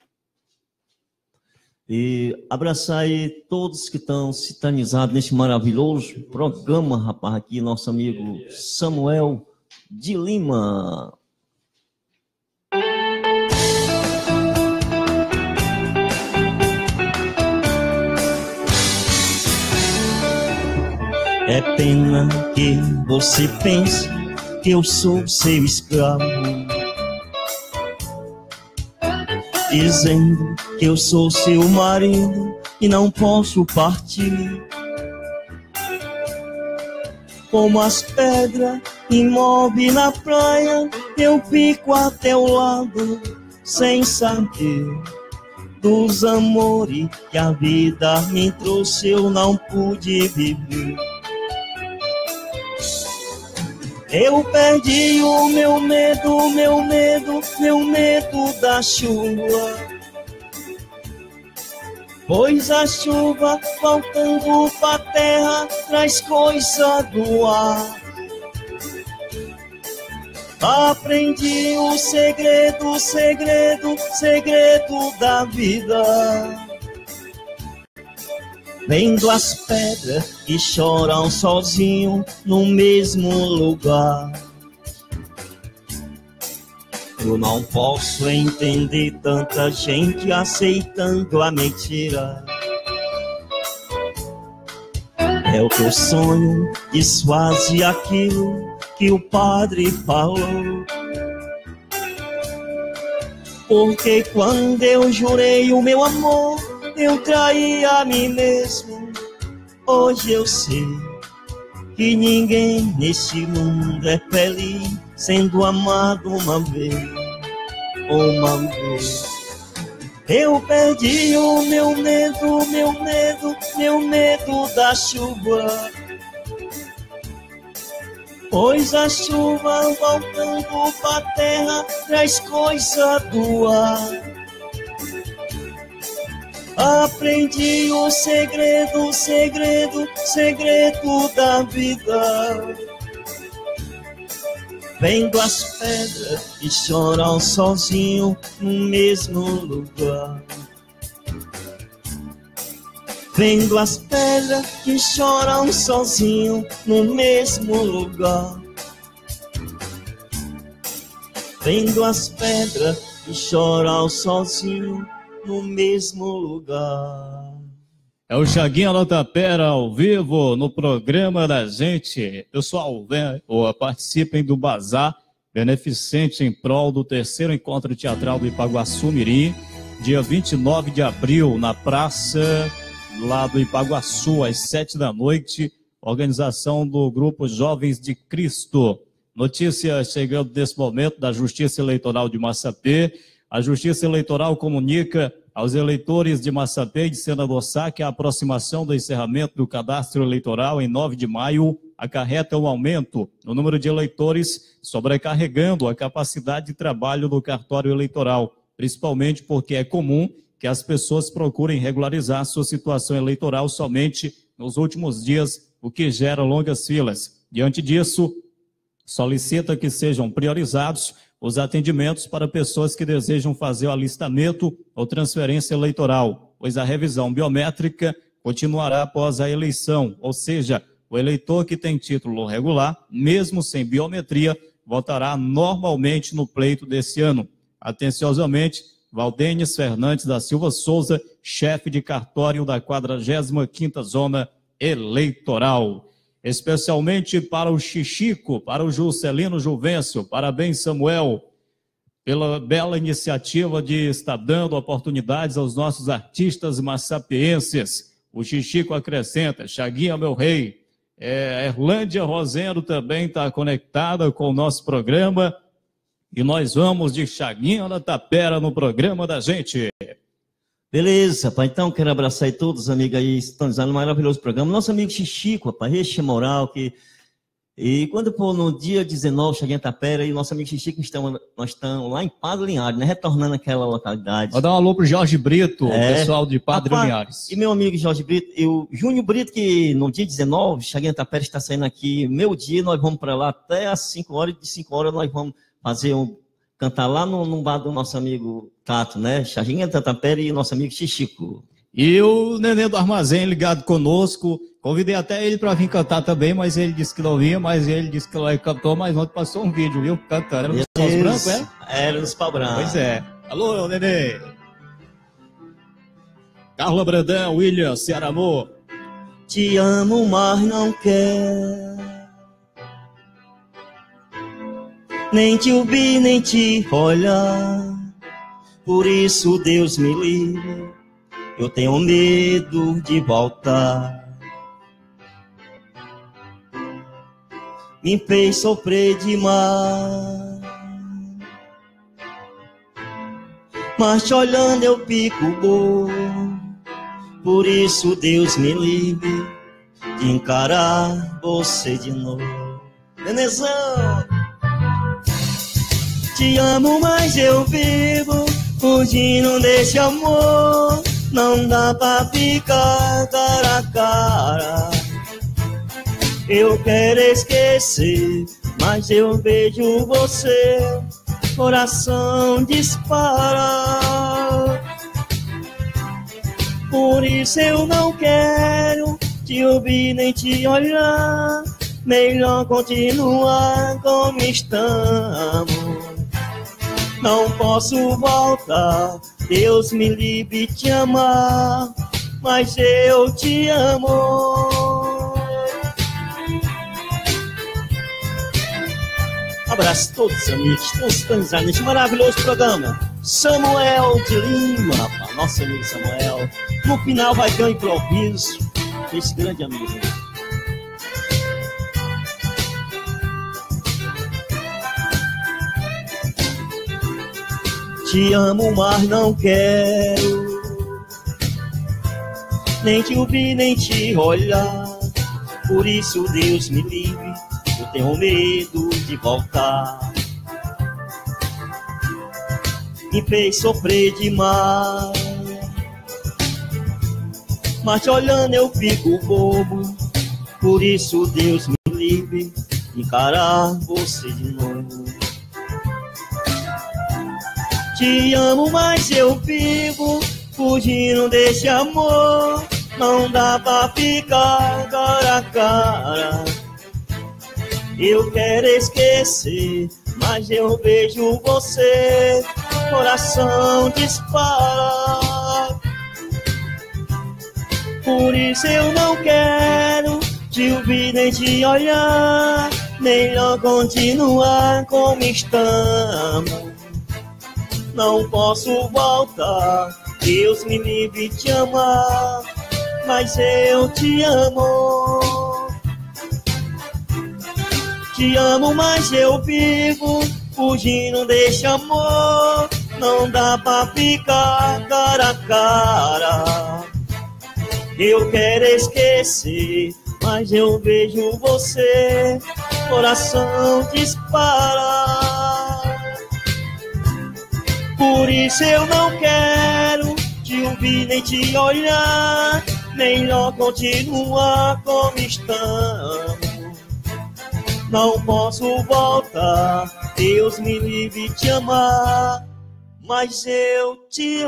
E abraçar aí todos que estão sintonizados neste maravilhoso programa, rapaz, aqui, nosso amigo Samuel de Lima. É pena que você pense que eu sou seu escravo, dizendo que eu sou seu marido e não posso partir. Como as pedras imóveis na praia, eu fico até o lado, sem saber dos amores que a vida me trouxe, eu não pude viver. Eu perdi o meu medo, meu medo, meu medo da chuva. Pois a chuva voltando pra terra traz coisa do ar. Aprendi o segredo, segredo, segredo da vida. Vendo as pedras que choram sozinho no mesmo lugar. Eu não posso entender tanta gente aceitando a mentira. É o que eu sonho, desfaze aquilo que o padre falou. Porque quando eu jurei o meu amor, eu traí a mim mesmo. Hoje eu sei que ninguém neste mundo é feliz sendo amado uma vez, uma vez. Eu perdi o meu medo, meu medo, meu medo da chuva. Pois a chuva voltando pra terra traz coisa do ar. Aprendi o segredo, segredo, segredo da vida. Vendo as pedras que choram sozinho no mesmo lugar. Vendo as pedras que choram sozinho no mesmo lugar. Vendo as pedras que choram sozinho no mesmo lugar. É o Chaguinha da Tapera ao vivo no programa da gente. Pessoal, vem, ou, participem do Bazar Beneficente em prol do terceiro encontro teatral do Ipaguaçu Mirim, dia vinte e nove de abril, na praça lá do Ipaguaçu, às sete da noite, organização do Grupo Jovens de Cristo. Notícia chegando nesse momento da Justiça Eleitoral de Massapê. A Justiça Eleitoral comunica aos eleitores de Massapê e de Senador Sá que a aproximação do encerramento do cadastro eleitoral em nove de maio acarreta um aumento no número de eleitores, sobrecarregando a capacidade de trabalho do cartório eleitoral, principalmente porque é comum que as pessoas procurem regularizar sua situação eleitoral somente nos últimos dias, o que gera longas filas. Diante disso, solicita que sejam priorizados os atendimentos para pessoas que desejam fazer o alistamento ou transferência eleitoral, pois a revisão biométrica continuará após a eleição, ou seja, o eleitor que tem título regular, mesmo sem biometria, votará normalmente no pleito desse ano. Atenciosamente, Valdênis Fernandes da Silva Souza, chefe de cartório da quadragésima quinta Zona Eleitoral. Especialmente para o Xixico, para o Juscelino Juvencio. Parabéns, Samuel, pela bela iniciativa de estar dando oportunidades aos nossos artistas massapeenses. O Xixico acrescenta: Chaguinha, meu rei, É, Erlândia Rosendo também está conectada com o nosso programa. E nós vamos de Chaguinha da Tapera no programa da gente. Beleza, rapaz. Então, quero abraçar aí todos os amigos aí, estão dizendo um maravilhoso programa. Nosso amigo Xixico, rapaz, Reixe Moral, que... E quando for no dia dezenove, Chaguinha da Tapera, e nosso amigo Xixico, estamos, nós estamos lá em Padre Linhares, né? Retornando àquela localidade. Vou dar um alô pro Jorge Brito, é, pessoal de Padre rapaz, Linhares. E meu amigo Jorge Brito, e o Júnior Brito, que no dia dezenove, Chaguinha da Tapera está saindo aqui, meu dia, nós vamos para lá até às cinco horas, e de cinco horas nós vamos fazer um... cantar lá no, no bar do nosso amigo Tato, né? Chaguinha da Tapera e nosso amigo Xixico. E o Nenê do Armazém ligado conosco. Convidei até ele para vir cantar também, mas ele disse que não vinha, mas ele disse que lá cantou, mas ontem passou um vídeo, viu? Cantando. Era nos paus brancos, é? Era nos paus brancos. Pois é. Alô, Nenê. Carla Brandão, William, Ceará Amor. Te amo, mas não quero nem te ouvir, nem te olhar. Por isso, Deus me livre, eu tenho medo de voltar. Me fez sofrer demais, mas te olhando eu fico bom. Por isso, Deus me livre de encarar você de novo. Nenezão! Te amo, mas eu vivo fugindo desse amor. Não dá pra ficar cara a cara. Eu quero esquecer, mas eu vejo você, coração dispara. Por isso eu não quero te ouvir nem te olhar. Melhor continuar como estamos. Não posso voltar, Deus me livre de te amar, mas eu te amo. Abraço a todos os amigos, todos sintonizados neste maravilhoso programa. Samuel de Lima, rapaz, nosso amigo Samuel. No final vai ter um improviso desse grande amigo. Te amo, mas não quero nem te ouvir, nem te olhar. Por isso, Deus me livre, eu tenho medo de voltar. Me fez sofrer demais, mas te olhando eu fico bobo. Por isso, Deus me livre de encarar você de novo. Te amo, mas eu vivo fugindo desse amor. Não dá pra ficar cara a cara. Eu quero esquecer, mas eu vejo você, coração dispara. Por isso eu não quero te ouvir nem te olhar. Melhor continuar como estamos. Não posso voltar, Deus me livre de te amar, mas eu te amo. Te amo, mas eu vivo fugindo desse amor. Não dá pra ficar cara a cara. Eu quero esquecer, mas eu vejo você, coração dispara. Por isso eu não quero te ouvir nem te olhar. Melhor continuar como estamos. Não posso voltar, Deus me livre de te amar, mas eu te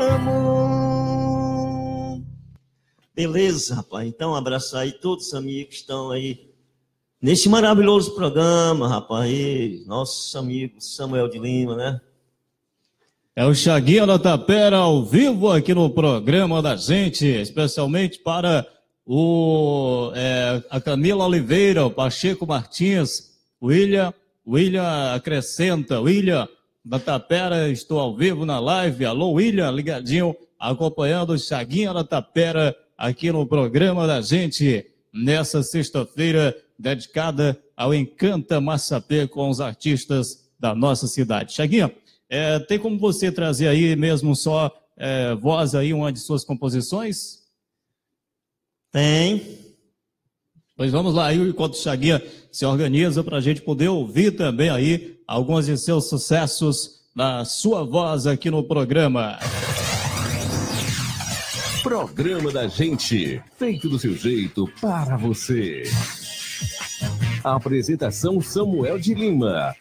amo. Beleza, rapaz? Então, um abraço aí todos os amigos que estão aí nesse maravilhoso programa, rapaz. E nosso amigo Samuel de Lima, né? É o Chaguinha da Tapera ao vivo aqui no programa da gente, especialmente para o, é, a Camila Oliveira, o Pacheco Martins, William, William acrescenta, William da Tapera, estou ao vivo na live. Alô, William, ligadinho, acompanhando o Chaguinha da Tapera aqui no programa da gente, nessa sexta-feira, dedicada ao Encanta Massapê com os artistas da nossa cidade. Chaguinha, é, tem como você trazer aí mesmo só é, voz aí, uma de suas composições? Tem. Pois vamos lá, aí enquanto o Chaguinha se organiza para a gente poder ouvir também aí alguns de seus sucessos na sua voz aqui no programa. Programa da Gente, feito do seu jeito para você. A apresentação Samuel de Lima.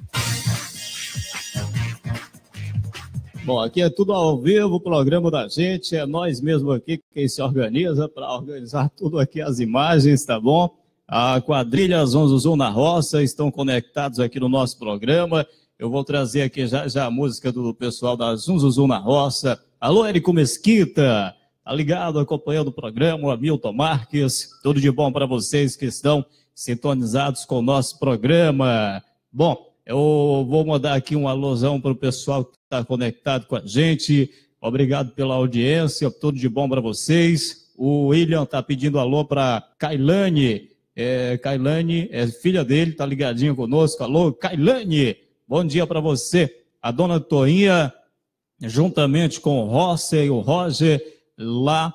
Bom, aqui é tudo ao vivo, o programa da gente, é nós mesmo aqui quem se organiza para organizar tudo aqui, as imagens, tá bom? A quadrilha Zonzuzu na Roça estão conectados aqui no nosso programa. Eu vou trazer aqui já, já a música do pessoal da Zonzuzu na Roça. Alô, Érico Mesquita, tá ligado, acompanhando o programa, o Hamilton Marques, tudo de bom para vocês que estão sintonizados com o nosso programa. Bom, eu vou mandar aqui um alusão para o pessoal que está conectado com a gente. Obrigado pela audiência, tudo de bom para vocês. O William está pedindo alô para Kailane. É, Kailane é filha dele, está ligadinho conosco. Alô, Kailane, bom dia para você. A dona Toinha, juntamente com o Rossi e o Roger, lá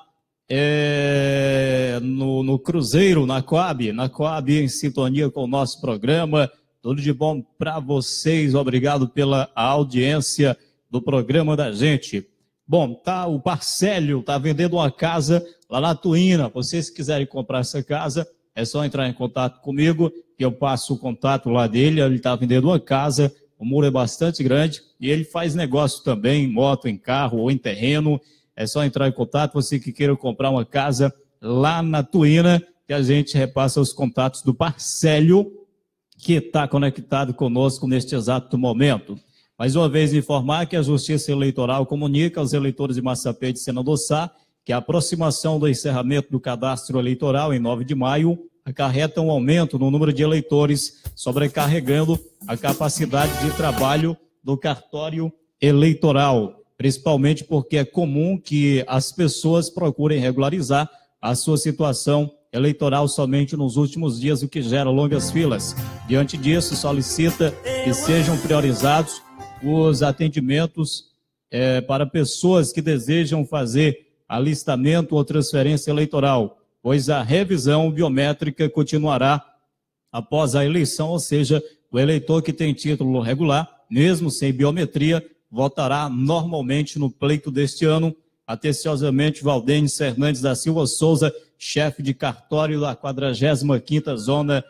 é, no, no Cruzeiro, na Coab, na Coab, em sintonia com o nosso programa. Tudo de bom para vocês, obrigado pela audiência do programa da gente. Bom, tá, o Parcélio está vendendo uma casa lá na Tuína. Vocês que quiserem comprar essa casa, é só entrar em contato comigo, que eu passo o contato lá dele. Ele está vendendo uma casa, o muro é bastante grande e ele faz negócio também, em moto, em carro ou em terreno. É só entrar em contato, você que queira comprar uma casa lá na Tuína, que a gente repassa os contatos do Parcélio, que está conectado conosco neste exato momento. Mais uma vez, informar que a Justiça Eleitoral comunica aos eleitores de Massapê e de Sena do Sá que a aproximação do encerramento do cadastro eleitoral em nove de maio acarreta um aumento no número de eleitores, sobrecarregando a capacidade de trabalho do cartório eleitoral, principalmente porque é comum que as pessoas procurem regularizar a sua situação eleitoral somente nos últimos dias, o que gera longas filas. Diante disso, solicita que sejam priorizados os atendimentos é, para pessoas que desejam fazer alistamento ou transferência eleitoral, pois a revisão biométrica continuará após a eleição, ou seja, o eleitor que tem título regular, mesmo sem biometria, votará normalmente no pleito deste ano. Atenciosamente, Valdênis Fernandes da Silva Souza, chefe de cartório da quadragésima quinta Zona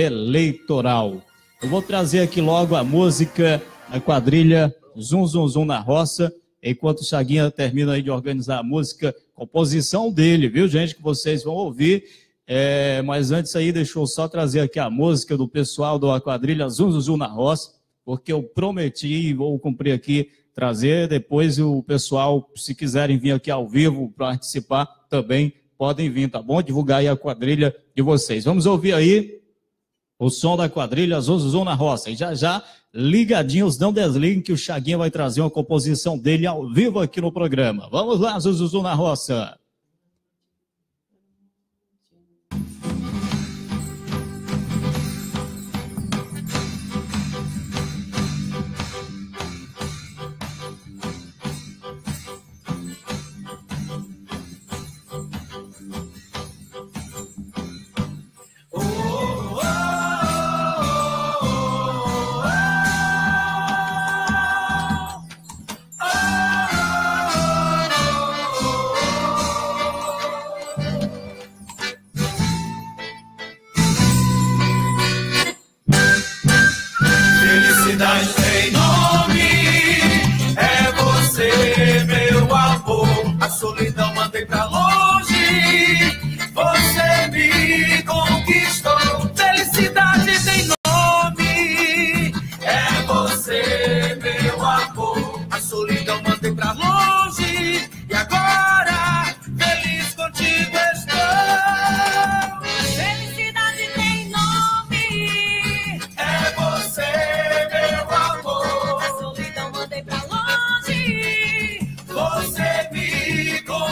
Eleitoral. Eu vou trazer aqui logo a música da quadrilha Zum Zum Zum na Roça, enquanto o Chaguinha termina aí de organizar a música, composição dele, viu, gente, que vocês vão ouvir. É, mas antes aí, deixa eu só trazer aqui a música do pessoal da quadrilha Zum Zum Zum na Roça, porque eu prometi e vou cumprir aqui, trazer. Depois o pessoal, se quiserem vir aqui ao vivo participar, também podem vir, tá bom? Divulgar aí a quadrilha de vocês. Vamos ouvir aí o som da quadrilha Zum Zum Zum na Roça. E já já, ligadinhos, não desliguem que o Chaguinha vai trazer uma composição dele ao vivo aqui no programa. Vamos lá, Zum Zum Zum na Roça. Tem nome, é você, meu amor. A solidão mandei pra longe, você me conquistou. Felicidade tem nome, é você, meu amor. A solidão mandei pra longe, e agora feliz contigo estou. Felicidade tem nome, é você. Você me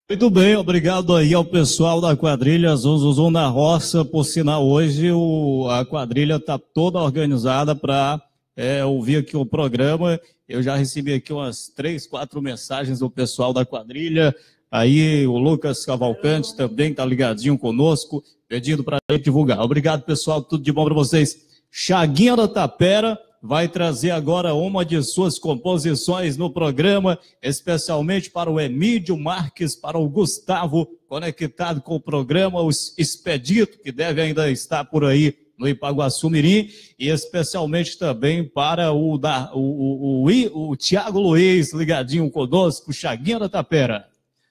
Muito bem, obrigado aí ao pessoal da quadrilha Zuzuzu na Roça. Por sinal, hoje o, a quadrilha está toda organizada para é, ouvir aqui o programa. Eu já recebi aqui umas três, quatro mensagens do pessoal da quadrilha. Aí o Lucas Cavalcante também está ligadinho conosco, pedindo para a gente divulgar. Obrigado, pessoal, tudo de bom para vocês. Chaguinha da Tapera vai trazer agora uma de suas composições no programa, especialmente para o Emílio Marques, para o Gustavo, conectado com o programa, o Expedito, que deve ainda estar por aí no Ipaguaçu Mirim, e especialmente também para o, da, o, o, o, o Tiago Luiz, ligadinho conosco, Chaguinha da Tapera.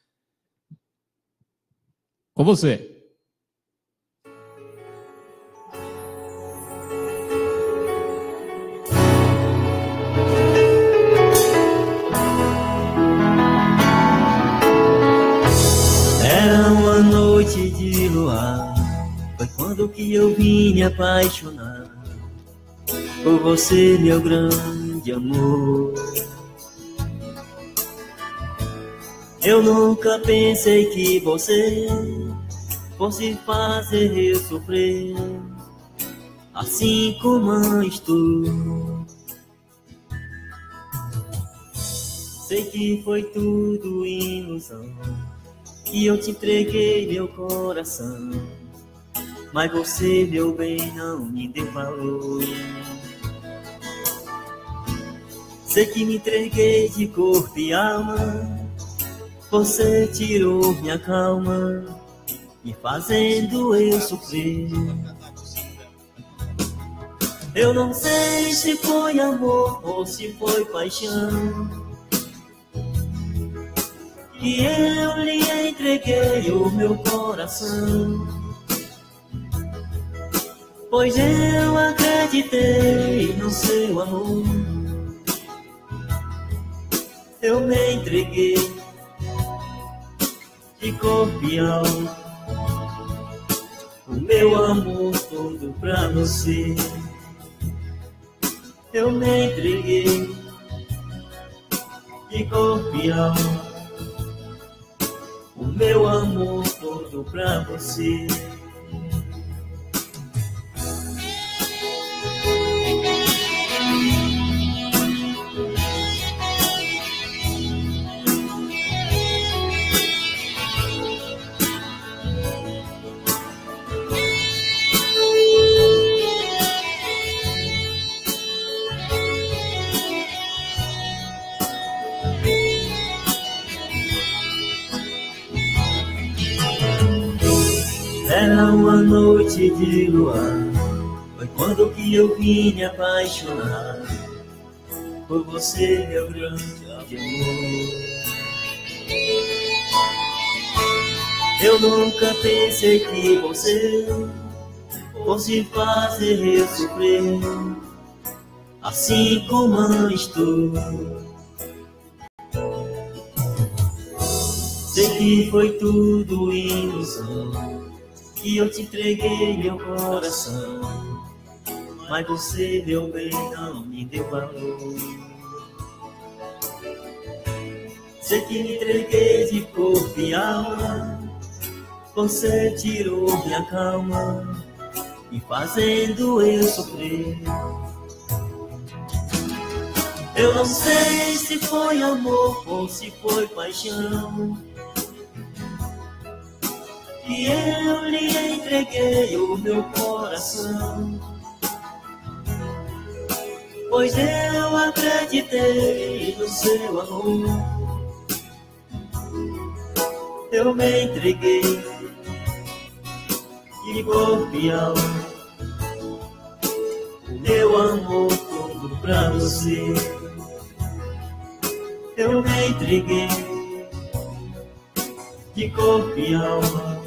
Com você. Era uma noite de luar, foi quando que eu vim me apaixonar por você, meu grande amor. Eu nunca pensei que você fosse fazer eu sofrer, assim como estou. Sei que foi tudo ilusão, que eu te entreguei meu coração, mas você, meu bem, não me deu valor. Sei que me entreguei de corpo e alma, você tirou minha calma, me fazendo eu sofrer. Eu não sei se foi amor ou se foi paixão, que eu lhe entreguei o meu coração, pois eu acreditei no seu amor. Eu me entreguei de corpo e alma, o meu amor todo pra você. Eu me entreguei de corpo e alma, o meu amor todo pra você. Era uma noite de luar, foi quando que eu vim me apaixonar por você, meu grande amor. Eu nunca pensei que você fosse fazer eu sofrer, assim como estou. Sei que foi tudo ilusão, que eu te entreguei meu coração, mas você, meu bem, não me deu valor. Sei que me entreguei de corpo e alma, você tirou minha calma, me fazendo eu sofrer. Eu não sei se foi amor ou se foi paixão, que eu lhe entreguei o meu coração, pois eu acreditei no seu amor. Eu me entreguei de corpo e alma, o meu amor todo pra você. Eu me entreguei de corpo e alma,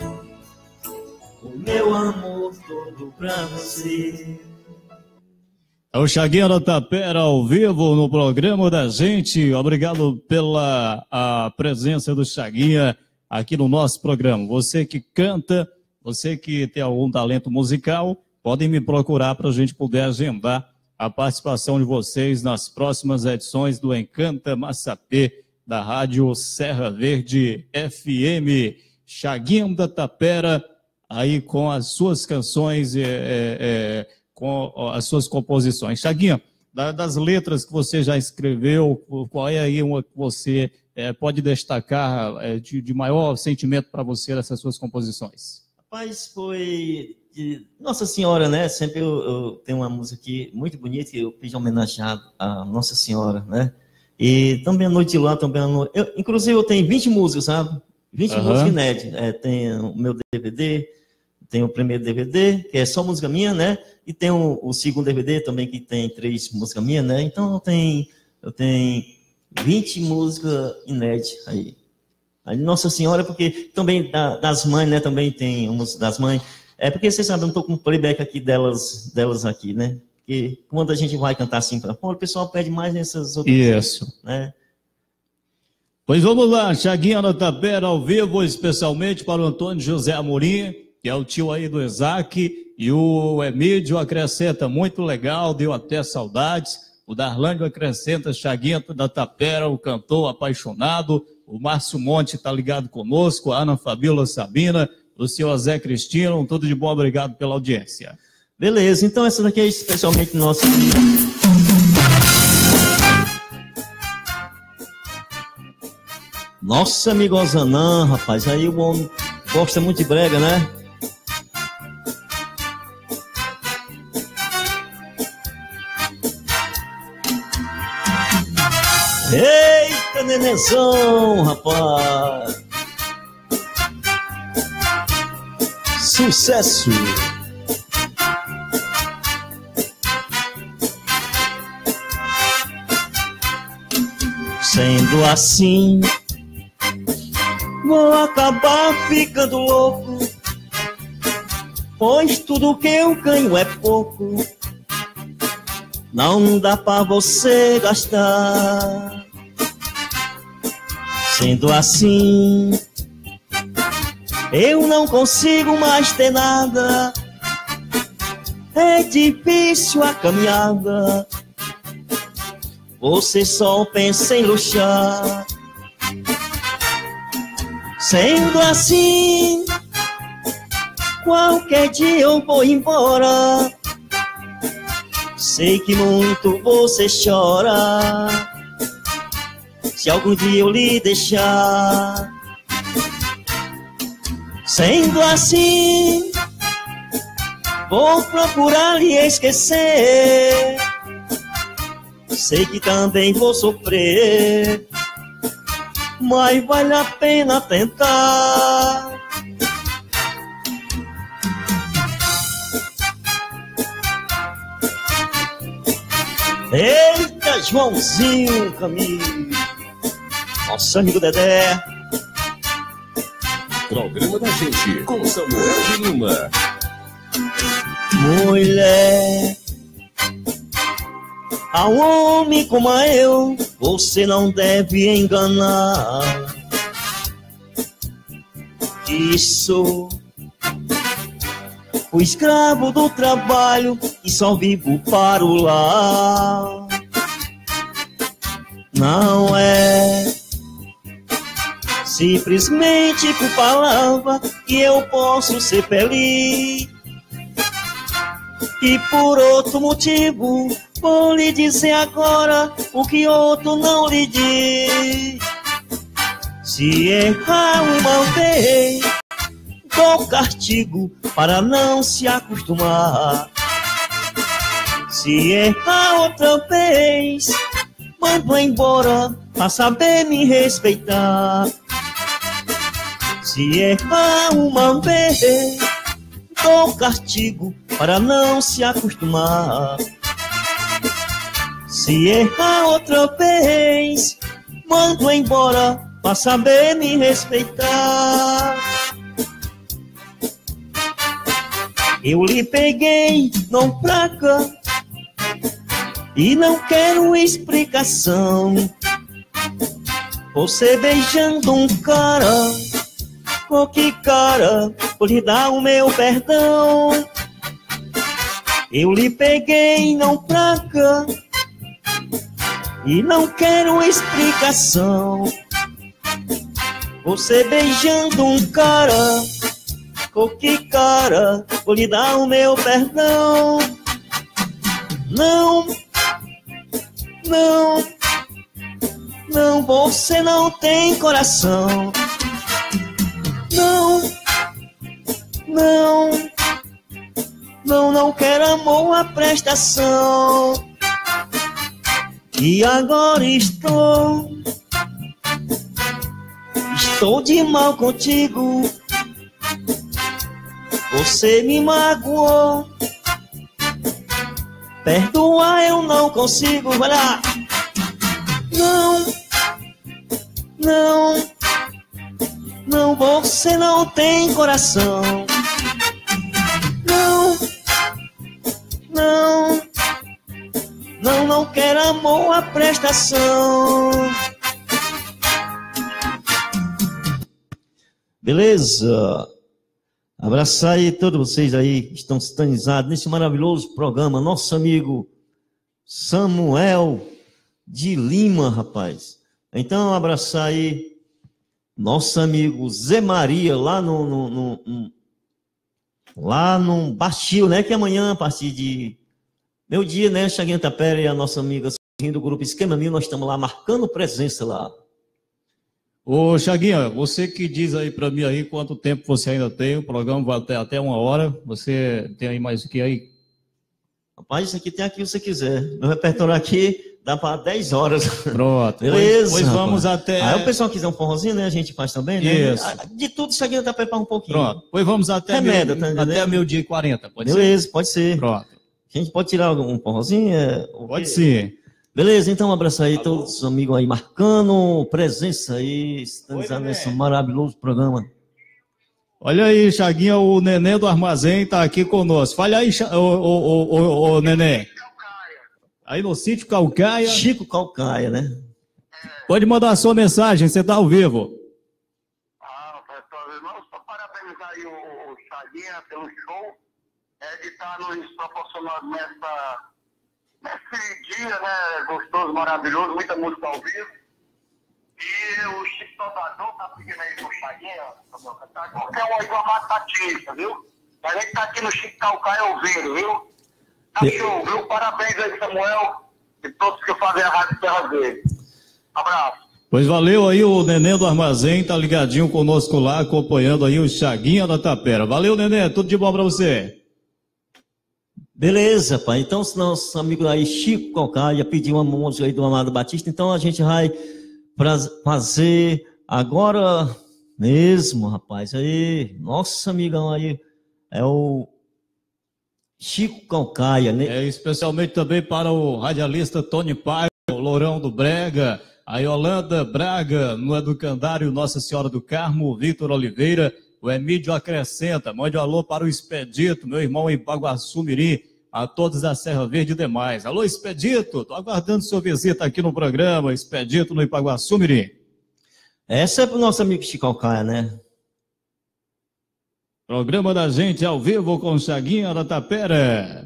o meu amor todo pra você. É o Chaguinha da Tapera ao vivo no programa da gente. Obrigado pela a presença do Chaguinha aqui no nosso programa. Você que canta, você que tem algum talento musical, podem me procurar para a gente poder agendar a participação de vocês nas próximas edições do Encanta Massapê da Rádio Serra Verde F M. Chaguinho da Tapera, aí com as suas canções, é, é, com as suas composições. Chaguinho, das letras que você já escreveu, qual é aí uma que você é, pode destacar é, de, de maior sentimento para você dessas suas composições? Rapaz, foi de Nossa Senhora, né? Sempre eu, eu tenho uma música aqui muito bonita que eu fiz homenageado a Nossa Senhora, né? E também a Noite lá, também a noite... eu, inclusive eu tenho vinte músicas, sabe? vinte uhum. músicas inéditas. É, tem o meu D V D, tem o primeiro D V D, que é só música minha, né? E tem o, o segundo D V D também, que tem três músicas minhas, né? Então eu tenho, eu tenho vinte músicas inéditas aí. Aí Nossa Senhora, porque também da, das mães, né? Também tem umas das mães. É porque vocês sabem, eu não estou com playback aqui delas, delas aqui, né? Porque quando a gente vai cantar assim para fora, o pessoal pede mais nessas outras. Isso. Né? Pois vamos lá, Chaguinho da Tapera ao vivo, especialmente para o Antônio José Amorim, que é o tio aí do Isaac, e o Emílio acrescenta, muito legal, deu até saudades. O Darlândio acrescenta, Chaguinho da Tapera, o cantor apaixonado. O Márcio Monte está ligado conosco, a Ana Fabíola Sabina, o senhor Zé Cristino, tudo de bom, obrigado pela audiência. Beleza, então essa daqui é especialmente nossa. Nossa, amigo Ozanã, rapaz, aí o homem gosta muito de brega, né? Eita, nenenzão, rapaz! Sucesso! Sendo assim, vou acabar ficando louco, pois tudo que eu ganho é pouco, não dá pra você gastar. Sendo assim, eu não consigo mais ter nada, é difícil a caminhada, você só pensa em luxar. Sendo assim, qualquer dia eu vou embora, sei que muito você chora, se algum dia eu lhe deixar. Sendo assim, vou procurar lhe esquecer, sei que também vou sofrer, mas vale a pena tentar. Eita, Joãozinho Camilo, nosso amigo Dedé. Programa da gente, com Samuel de Lima. Mulher, a um homem como eu, você não deve enganar. Que sou o escravo do trabalho e só vivo para o lar. Não é simplesmente por palavra que eu posso ser feliz, e por outro motivo vou lhe dizer agora o que outro não lhe diz. Se errar uma vez, dou castigo para não se acostumar. Se errar outra vez, mando embora pra saber me respeitar. Se errar uma vez, dou castigo para não se acostumar. Se errar outra vez, mando embora pra saber me respeitar. Eu lhe peguei, não praga, e não quero explicação. Você beijando um cara, oh que cara, vou lhe dar o meu perdão. Eu lhe peguei, não praga, e não quero explicação. Você beijando um cara, com que cara, vou lhe dar o meu perdão. Não, não, não, você não tem coração. Não, não, não, não quero amor a prestação. E agora estou, estou de mal contigo. Você me magoou, perdoar eu não consigo. Vai lá. Não, não, não, você não tem coração. Não, não, não, não quero amor a prestação. Beleza? Abraçar aí todos vocês aí que estão sintonizados nesse maravilhoso programa. Nosso amigo Samuel de Lima, rapaz. Então, abraçar aí nosso amigo Zé Maria, lá no, no, no, no lá no Bastil, né? Que amanhã, a partir de meu dia, né? Chaguinha Tapera e a nossa amiga do grupo Esquema Mil, nós estamos lá marcando presença lá. Ô, Chaguinha, você que diz aí para mim aí quanto tempo você ainda tem, o programa vai até, até uma hora, você tem aí mais o que aí? Rapaz, isso aqui tem aqui se você quiser. Meu repertório aqui dá para dez horas. Pronto. Beleza. Pois, pois vamos até... Aí o pessoal quiser um forrozinho, né? A gente faz também, né? Isso. De tudo, Chaguinha tá preparando um pouquinho. Pronto. Pois vamos até, Remeda, meu, tá até meio dia e quarenta, pode Beleza, ser? pode ser. Pronto. A gente pode tirar um forrozinho? É... Pode sim. Beleza, então um abraço aí, todos os amigos aí marcando presença aí, sintonizando nesse maravilhoso programa. Olha aí, Chaguinha, o Neném do Armazém tá aqui conosco. Fale aí, ô, ô, ô, ô, Neném. Aí no sítio Calcaia. Chico Calcaia, né? Pode mandar a sua mensagem, você tá ao vivo. Ah, pastor, irmão, só parabenizar aí o, o Chaguinha pelo show, é, de estar nos proporcionando nessa... Nesse dia, né, gostoso, maravilhoso, muita música ao vivo. E o Chico Salvador tá pedindo aí pro Chaguinha, porque é um Iguamar Batista, viu? A gente tá aqui no Chico Calcaia ouvindo, viu? Tá show, viu? Parabéns aí, Samuel, e todos que fazem a Rádio Terra Verde. Abraço. Pois valeu aí, o Neném do Armazém tá ligadinho conosco lá, acompanhando aí o Chaguinha da Tapera. Valeu, Neném, tudo de bom pra você. Beleza, pai. Então, se nosso amigo aí, Chico Calcaia, pediu uma música aí do Amado Batista, então a gente vai fazer agora mesmo, rapaz. Aí, nosso amigão aí, é o Chico Calcaia, né? É, especialmente também para o radialista Tony Paiva, o Lourão do Brega, a Yolanda Braga, no Educandário Nossa Senhora do Carmo, o Vitor Oliveira, o Emílio Acrescenta. Mande um alô para o Expedito, meu irmão em Paguaçu Mirim, a todos da Serra Verde e demais. Alô, Expedito, estou aguardando sua visita aqui no programa, Expedito no Ipaguaçu Mirim. Essa é para o nosso amigo Chico Calcaia, né? Programa da gente ao vivo com Chaguinha da Tapera.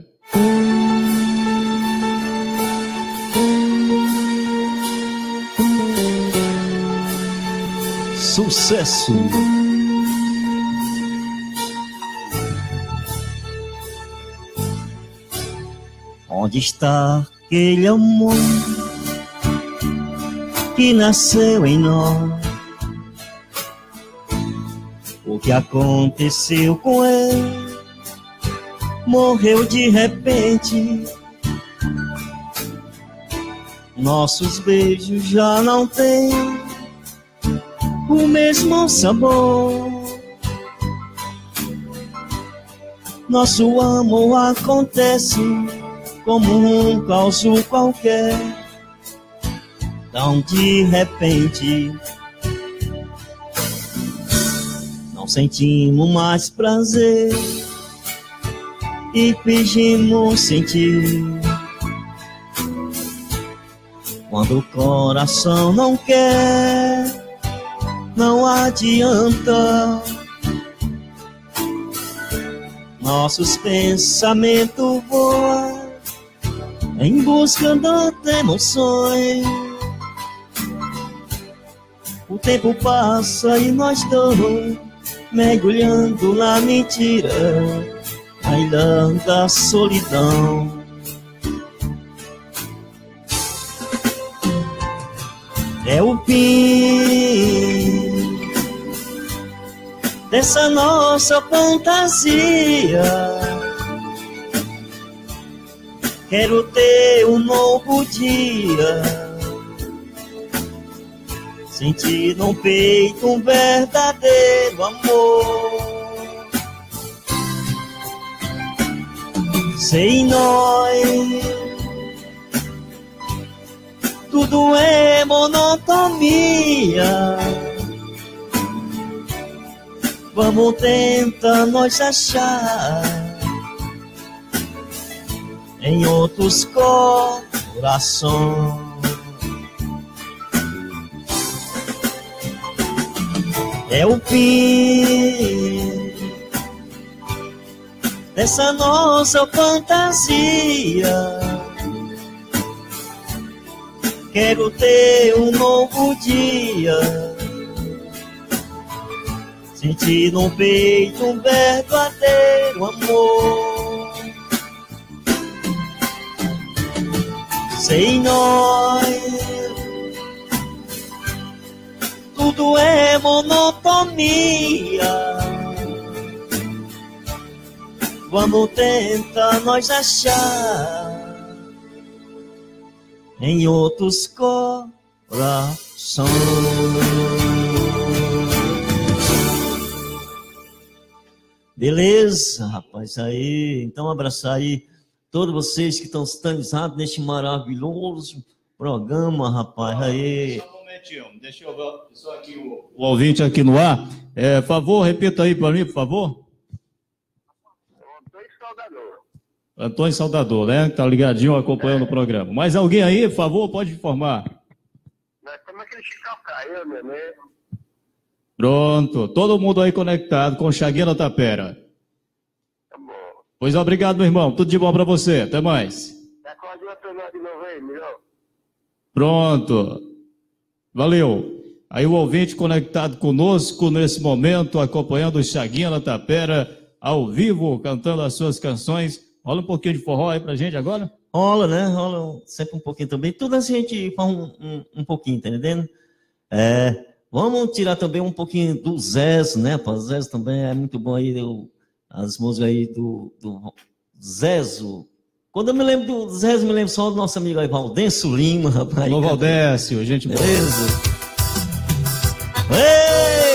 Sucesso! Onde está aquele amor que nasceu em nós? O que aconteceu com ele? Morreu de repente. Nossos beijos já não têm o mesmo sabor. Nosso amor acontece como um caos qualquer, tão de repente. Não sentimos mais prazer e fingimos sentir. Quando o coração não quer, não adianta. Nossos pensamentos voam em busca das emoções. O tempo passa e nós dois mergulhando na mentira, na ilha da solidão. É o fim dessa nossa fantasia. Quero ter um novo dia, sentir no peito um verdadeiro amor. Sem nós tudo é monotonia. Vamos tentar nós achar em outros corações. É o fim dessa nossa fantasia. Quero ter um novo dia, sentir no peito um verdadeiro amor. Sem nós tudo é monotonia. Vamos tentar nós achar em outros corações. Beleza, rapaz, aí. Então abraçar aí todos vocês que estão sintonizados neste maravilhoso programa, rapaz, aí. Só um momentinho, deixa eu ver só aqui o, o ouvinte aqui no ar. É, por favor, repita aí para mim, por favor. Antônio Saudador, né? Tá ligadinho acompanhando é. o programa. Mais alguém aí, por favor, pode informar. Nós estamos aqui no Chicalcaia, meu, né? Pronto, todo mundo aí conectado com o Chaguinha da Tapera. Tá bom. Pois obrigado, meu irmão. Tudo de bom para você. Até mais. Acorde o tornado de novo aí, melhor. Pronto. Valeu. Aí o ouvinte conectado conosco nesse momento, acompanhando o Chaguinha da Tapera, ao vivo, cantando as suas canções. Rola um pouquinho de forró aí pra gente agora? Rola, né? Rola sempre um pouquinho também. Tudo assim a gente faz um, um, um pouquinho, tá entendendo? É, vamos tirar também um pouquinho do Zezo, né? O Zezo também é muito bom aí, eu, as músicas aí do, do Zezo. Quando eu me lembro do Zezo, eu me lembro só do nosso amigo aí, Valdencio Lima, rapaz. Alô, Valdécio, gente boa. Beleza. Ei!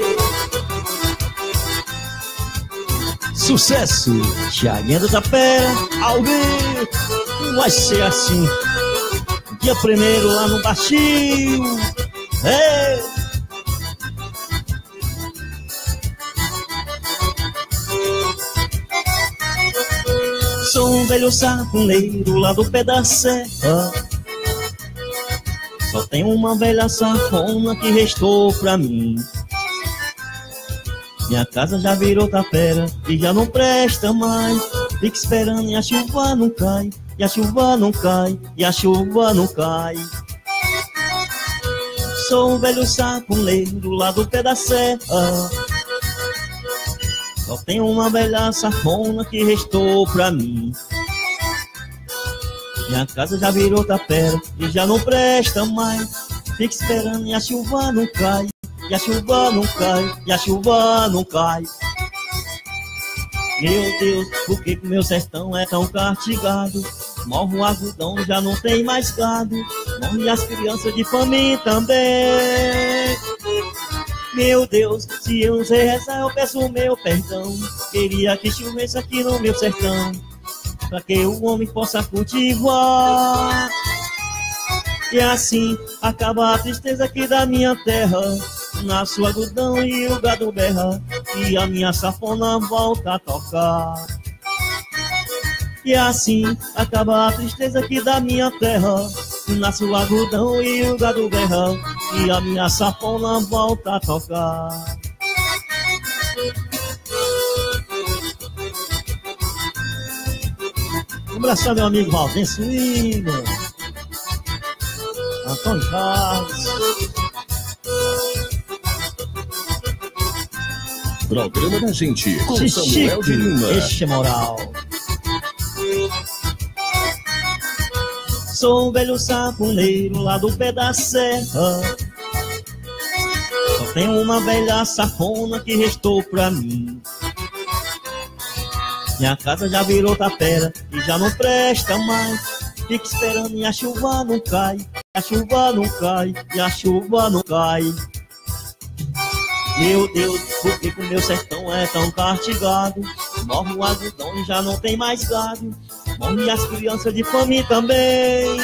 Sucesso! Chaguinha da Tapera, ao vivo, vai ser assim. Dia primeiro lá no Baixio. Ei! Sou um velho safoneiro lá do pé da serra. Só tem uma velha safona que restou pra mim. Minha casa já virou tapera e já não presta mais. Fica esperando e a chuva não cai, e a chuva não cai, e a chuva não cai. Sou um velho safoneiro lá do pé da serra. Só tem uma velha safona que restou pra mim. Minha casa já virou tapera e já não presta mais. Fica esperando e a chuva não cai, e a chuva não cai, e a chuva não cai. Meu Deus, por que que meu sertão é tão castigado? Morre o algodão, já não tem mais gado. Morre as crianças de fome também. Meu Deus, se eu não sei rezar, eu peço o meu perdão. Queria que chovesse aqui no meu sertão, pra que o homem possa cultivar. E assim acaba a tristeza aqui da minha terra. Nasce o algodão e o gado berra, e a minha safona volta a tocar. E assim acaba a tristeza aqui da minha terra. Nasce o algodão e o gado berra, e a minha safona volta a tocar. Abraçar meu amigo Valdencio Lima, Antônio Carlos. Programa da Gente, com Chique, Samuel de Lima. Este é moral. Sou um velho saponeiro lá do pé da serra. Só tenho uma velha safona que restou pra mim. Minha casa já virou tapera e já não presta mais. Fico esperando e a chuva não cai. A chuva não cai e a chuva não cai. Meu Deus, por que o meu sertão é tão castigado? Morre o algodão e já não tem mais gado. Morre as crianças de fome também.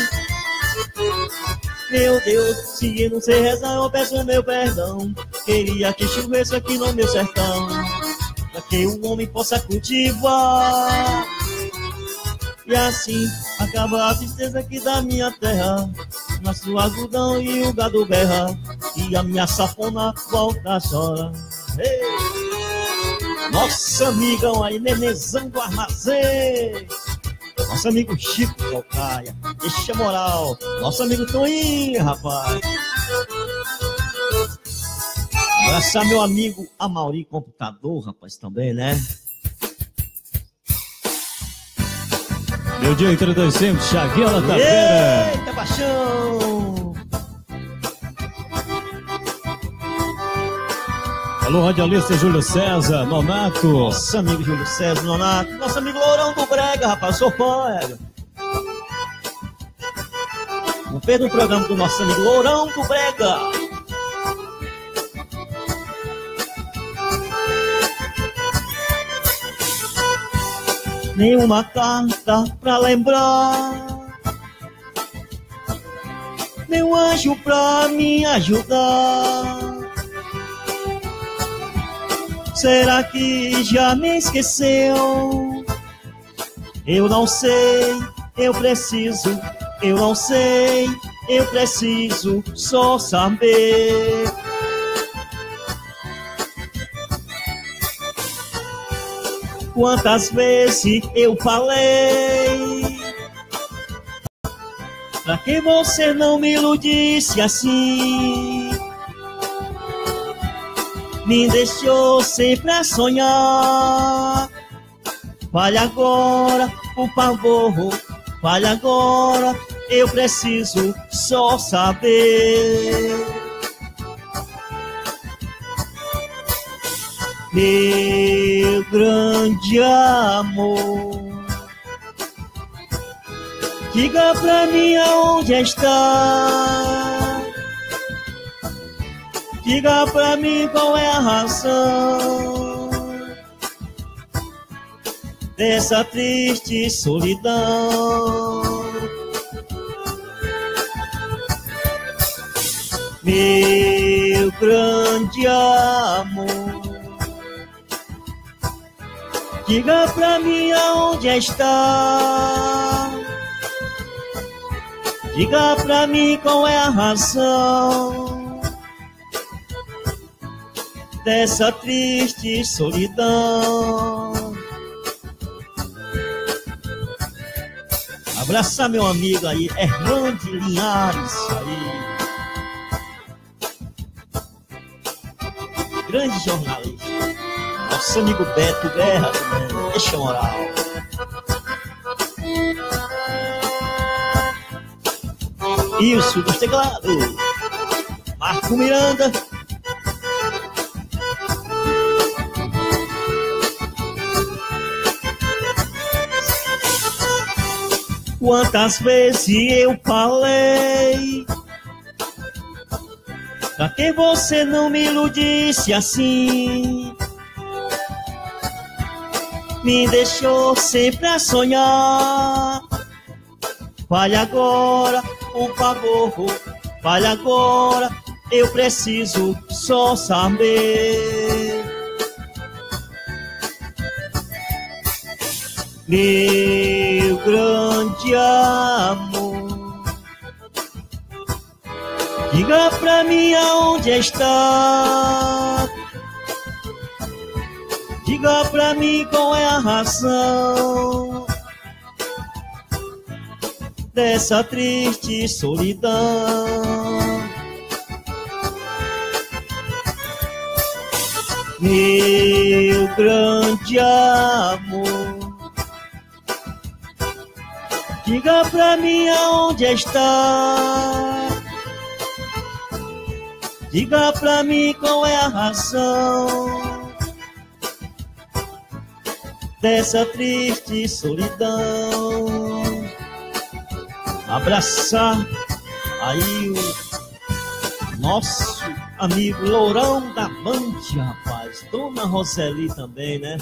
Meu Deus, se eu não sei rezar, eu peço meu perdão. Queria que chovesse aqui no meu sertão, para que o homem possa cultivar. E assim acaba a tristeza aqui da minha terra. Nasce o algodão e o gado berra, e a minha safona volta a chorar. Ei! Nossa amigão aí, Nenezão do Armazém. Nosso amigo Chico Calcaia, deixa moral. Nosso amigo Toninho, rapaz. Abraçar meu amigo Amauri Computador, rapaz, também, né? Meu dia trinta e cinco, Chaguela Taveira. Eita, paixão! Alô, radialista Júlio César, Nonato. Nosso amigo Júlio César, Nonato. Nosso amigo Lourão do Brega, rapaz, sou fã, é. Não perda o programa do nosso amigo Lourão do Brega. Nenhuma carta pra lembrar, nenhum anjo pra me ajudar. Será que já me esqueceu? Eu não sei, eu preciso, eu não sei, eu preciso só saber. Quantas vezes eu falei pra que você não me iludisse assim? Me deixou sempre a sonhar. Fale agora, por favor, fale agora, eu preciso só saber. Meu grande amor, diga pra mim aonde está. Diga pra mim qual é a razão dessa triste solidão. Meu grande amor, diga pra mim aonde está. Diga pra mim qual é a razão dessa triste solidão. Abraçar meu amigo aí, Hernande Linhares aí. Grande jornalista. Nosso amigo Beto Guerra também. Deixa moral. Isso, dos teclados. Marco Miranda. Quantas vezes eu falei pra que você não me iludisse assim? Me deixou sempre a sonhar. Fale agora, por favor, fale agora, eu preciso só saber. Meu grande amor, diga pra mim aonde está. Diga pra mim qual é a razão dessa triste solidão. Meu grande amor, diga pra mim aonde está. Diga pra mim qual é a razão dessa triste solidão. Abraçar aí o nosso amigo Lourão da Mante, rapaz. Dona Roseli também, né?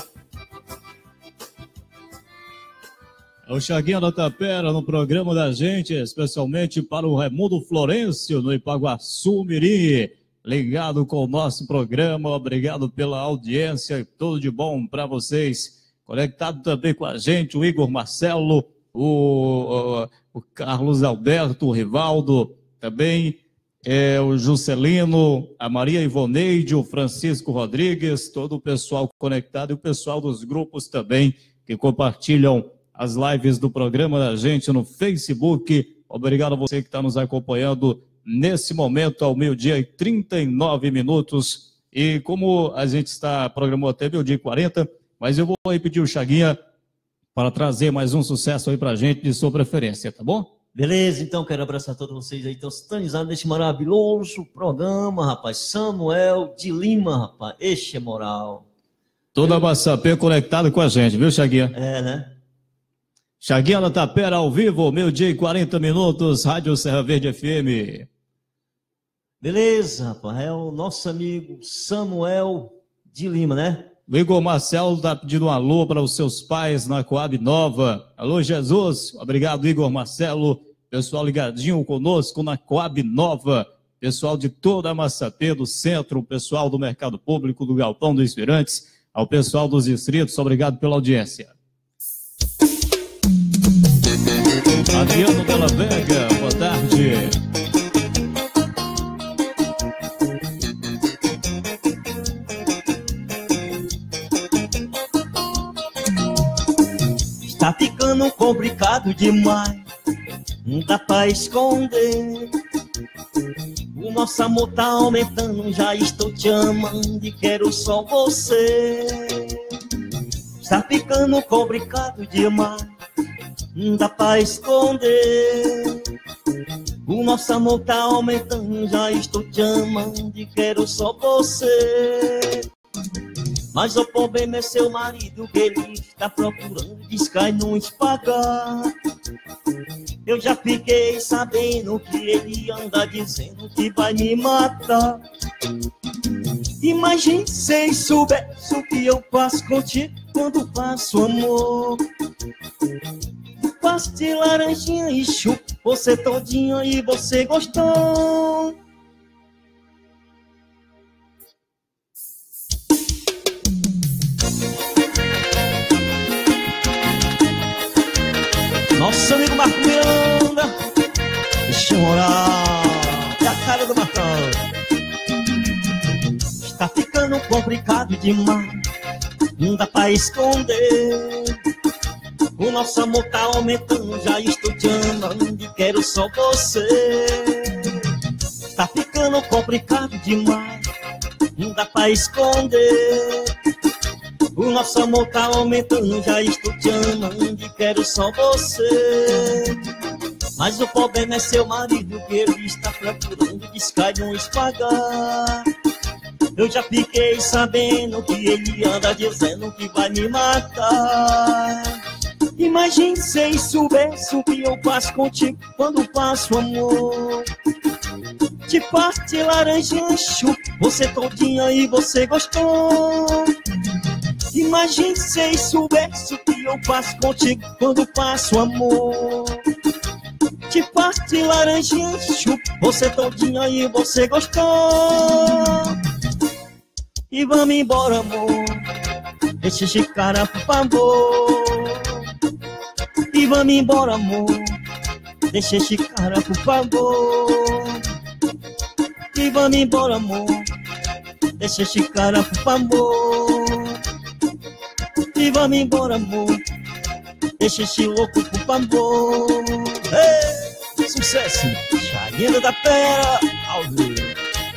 É o Chaguinha da Tapera no programa da gente, especialmente para o Raimundo Florencio, no Ipaguaçu Mirim. Ligado com o nosso programa, obrigado pela audiência, tudo de bom para vocês. Conectado também com a gente, o Igor Marcelo, o, o, o Carlos Alberto, o Rivaldo, também é, o Juscelino, a Maria Ivoneide, o Francisco Rodrigues, todo o pessoal conectado e o pessoal dos grupos também que compartilham as lives do programa da gente no Facebook. Obrigado a você que está nos acompanhando nesse momento, ao meio-dia e trinta e nove minutos. E como a gente está, programou até meio-dia e quarenta, mas eu vou aí pedir o Chaguinha para trazer mais um sucesso aí pra gente de sua preferência, tá bom? Beleza, então quero abraçar todos vocês aí, estão sintonizados nesse maravilhoso programa, rapaz. Samuel de Lima, rapaz, este é moral. Toda a Massapê conectado com a gente, viu, Chaguinha? É, né? Chaguinha da Tapera ao vivo, meio-dia e quarenta minutos, Rádio Serra Verde F M. Beleza, rapaz, é o nosso amigo Samuel de Lima, né? O Igor Marcelo está pedindo um alô para os seus pais na Coab Nova. Alô, Jesus. Obrigado, Igor Marcelo. Pessoal ligadinho conosco na Coab Nova. Pessoal de toda a Massapê, do centro, pessoal do Mercado Público, do Galpão dos Mirantes, ao pessoal dos distritos, obrigado pela audiência. Adriano Della Vega, boa tarde. Tá ficando complicado demais, não dá pra esconder. O nosso amor tá aumentando, já estou te amando e quero só você. Tá ficando complicado demais, não dá pra esconder. O nosso amor tá aumentando, já estou te amando e quero só você. Mas o problema é seu marido, que ele está procurando, diz que vai nos pagar. Eu já fiquei sabendo que ele anda dizendo que vai me matar. Imagine se soubesse o que eu faço contigo quando faço amor. Passo de laranjinha e chupo você todinha e você gostou. Nosso amigo Marco Miranda, deixa eu orar, é a cara do Marcão. Está ficando complicado demais, não dá pra esconder. O nosso amor tá aumentando, já estou te amando e quero só você. Está ficando complicado demais, não dá pra esconder. O nosso amor tá aumentando, já estou te amando e quero só você. Mas o problema é seu marido, que ele está procurando, diz que vai nos pagar. Eu já fiquei sabendo que ele anda dizendo que vai me matar. Imagine se soubesse o que eu faço contigo quando faço amor. De parte laranjinha, chupo você todinha e você gostou. Imagine se soubesse o que eu faço contigo quando faço amor. De parte laranjinha, chupo você todinha e você gostou. E vamos embora, amor, deixa esse cara, por favor. E vamos embora, amor, deixa esse cara, por favor. E vamos embora, amor, deixa esse cara, por favor. E vamos embora, amor, deixa esse louco, por favor. Ei, sucesso! Chaguinha da Tapera, ao vivo.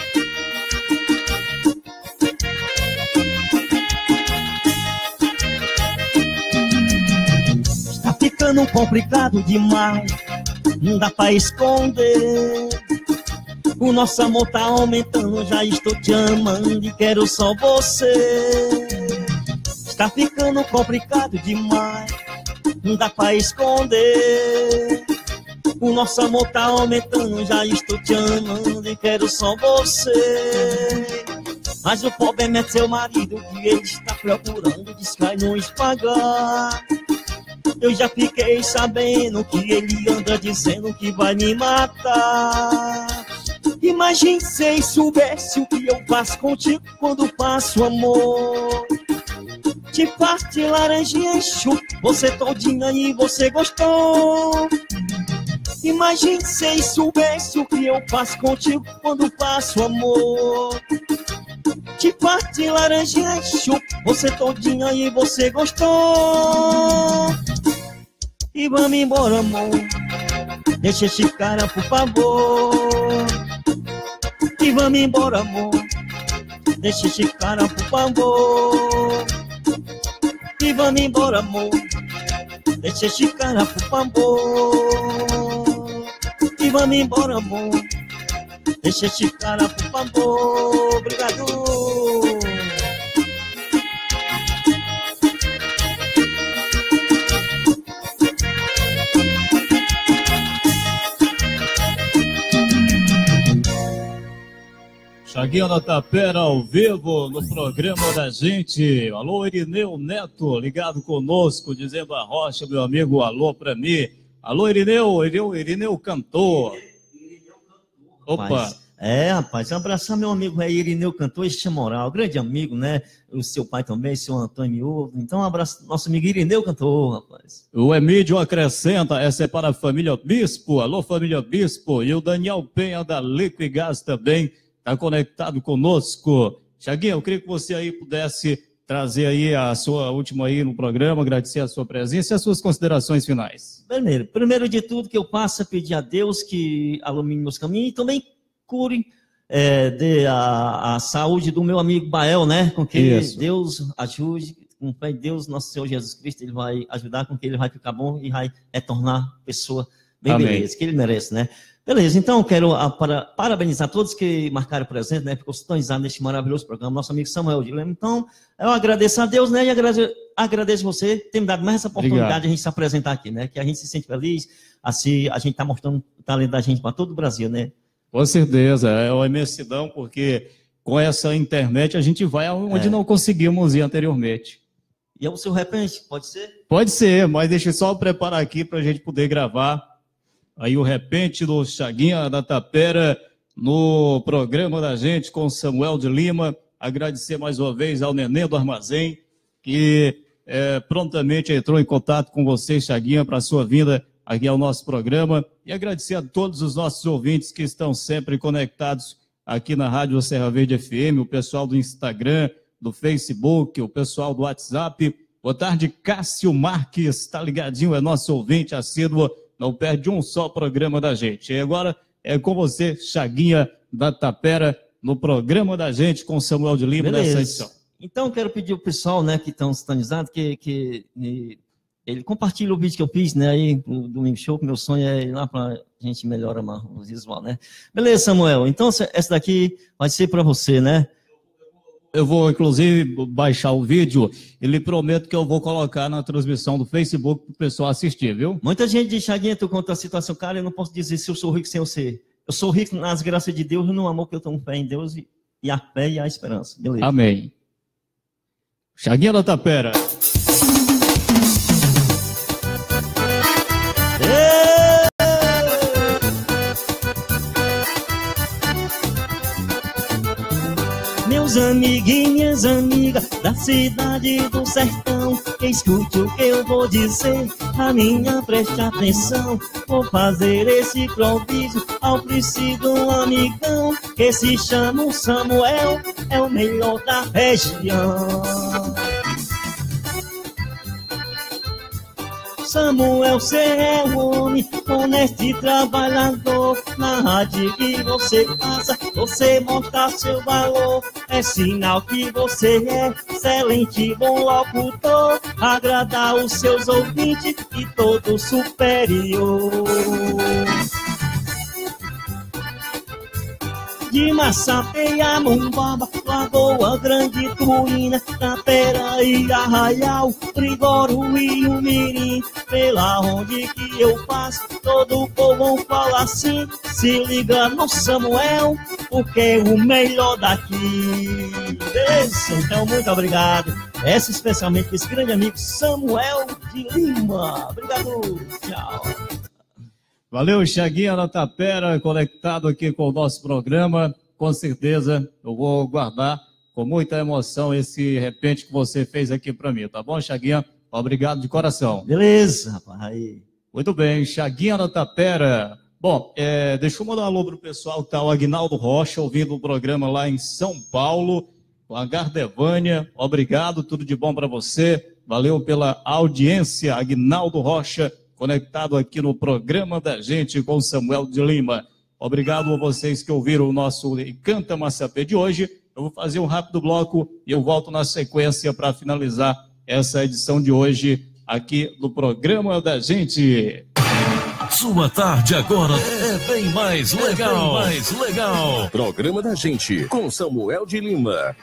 Está ficando complicado demais, não dá pra esconder. O nosso amor tá aumentando, já estou te amando e quero só você. Está ficando complicado demais, não dá pra esconder. O nosso amor tá aumentando, já estou te amando e quero só você. Mas o problema é seu marido, que ele está procurando, diz que vai nos pagar. Eu já fiquei sabendo que ele anda dizendo que vai me matar. Imagine se soubesse o que eu faço contigo quando faço amor. Te parte laranjinha e chupa, você todinha e você gostou. Imagine se soubesse o que eu faço contigo quando faço amor. Te parte laranjinha e chupa, você todinha e você gostou. E vamos embora, amor, deixa esse cara, por favor. E vamos embora, amor, deixa esse cara, por favor. E vamos embora, amor, deixa esse cara, por favor. E vamos embora, amor, deixa esse cara, por favor. Obrigado. Chaguinha da Tapera ao vivo no programa da gente. Alô, Irineu Neto, ligado conosco, dizendo a Rocha, meu amigo, alô pra mim. Alô, Irineu, Irineu, Irineu cantor. Opa. Rapaz, é, rapaz, um abraçar meu amigo é Irineu Cantor, este é moral, grande amigo, né? O seu pai também, seu Antônio Miúdo. Então, um abraço nosso amigo Irineu Cantor, rapaz. O Emílio acrescenta, essa é para a família Bispo. Alô, família Bispo. E o Daniel Penha da Liquigás também está conectado conosco. Chaguinha, eu queria que você aí pudesse trazer aí a sua última aí no programa, agradecer a sua presença e as suas considerações finais. Primeiro, primeiro de tudo que eu passo a pedir a Deus que ilumine meus caminhos e também cure é, de a, a saúde do meu amigo Bael, né? Com que Isso. Deus ajude, com fé em Deus, nosso Senhor Jesus Cristo, ele vai ajudar com que ele vai ficar bom e vai retornar pessoa bem Amém. Beleza, que ele merece, né? Beleza, então eu quero a, para, parabenizar todos que marcaram presente, né? Ficou sintonizado neste maravilhoso programa, nosso amigo Samuel de Lema. Então, eu agradeço a Deus, né? E agradeço, agradeço você ter me dado mais essa oportunidade Obrigado. De a gente se apresentar aqui, né? Que a gente se sente feliz, assim, a gente está mostrando o talento da gente para todo o Brasil, né? Com certeza, é uma imensidão, porque com essa internet a gente vai onde é. não conseguimos ir anteriormente. E é o seu repente, pode ser? Pode ser, mas deixa eu só preparar aqui para a gente poder gravar. Aí o repente do Chaguinha da Tapera no programa da gente com Samuel de Lima. Agradecer mais uma vez ao Nenê do Armazém, que é, prontamente entrou em contato com você, Chaguinha, para a sua vinda aqui ao nosso programa. E agradecer a todos os nossos ouvintes que estão sempre conectados aqui na Rádio Serra Verde F M, o pessoal do Instagram, do Facebook, o pessoal do WhatsApp. Boa tarde, Cássio Marques, está ligadinho, é nosso ouvinte assíduo. Não perde um só programa da gente. E agora é com você, Chaguinha da Tapera, no programa da gente com Samuel de Lima Beleza. Nessa edição. Então, quero pedir ao pessoal, né, que estão sintonizados, que, que e, ele compartilhe o vídeo que eu fiz, né, aí, no Domingo Show, que meu sonho é ir lá para a gente melhorar o visual, né. Beleza, Samuel. Então, essa daqui vai ser para você, né. Eu vou, inclusive, baixar o vídeo e lhe prometo que eu vou colocar na transmissão do Facebook para o pessoal assistir, viu? Muita gente diz, Chaguinha, tu conta a situação, cara, eu não posso dizer se eu sou rico sem eu ser. Eu sou rico nas graças de Deus e no amor que eu tenho fé em Deus e, e a fé e a esperança. Beleza. Amém. Chaguinha da Tapera. Meus amiguinhas, amigas da cidade do sertão, escute o que eu vou dizer, a minha preste atenção. Vou fazer esse improviso ao preciso um amigão, que se chama Samuel, é o melhor da região. Samuel, cê é um homem honesto e trabalhador. Na rádio que você passa, você mostra seu valor. É sinal que você é excelente, bom locutor. Agradar os seus ouvintes e todo superior. De Massapê a Mumbaba, Lagoa Grande, Tuína, Tapera e Arraial, Trigoro e o Mirim. Pela onde que eu passo, todo o povo fala assim. Se liga no Samuel, porque é o melhor daqui. Isso, então muito obrigado. Essa especialmente para esse grande amigo Samuel de Lima. Obrigado, tchau. Valeu, Chaguinha da Tapera, conectado aqui com o nosso programa. Com certeza eu vou guardar com muita emoção esse repente que você fez aqui para mim, tá bom, Chaguinha? Obrigado de coração. Beleza, rapaz. Aí. Muito bem, Chaguinha da Tapera. Bom, é, deixa eu mandar um alô pro pessoal, tá o Aguinaldo Rocha ouvindo o programa lá em São Paulo, com a Gardevânia. Obrigado, tudo de bom para você. Valeu pela audiência, Aguinaldo Rocha, conectado aqui no programa da gente com Samuel de Lima. Obrigado a vocês que ouviram o nosso Canta Massapê de hoje. Eu vou fazer um rápido bloco e eu volto na sequência para finalizar essa edição de hoje aqui no programa da gente. Sua tarde agora é bem mais legal. É bem mais legal. Programa da gente com Samuel de Lima.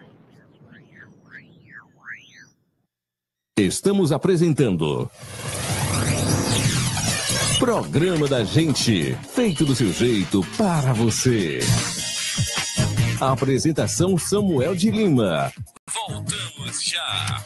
Estamos apresentando Programa da Gente, feito do seu jeito para você. A apresentação Samuel de Lima. Voltamos já.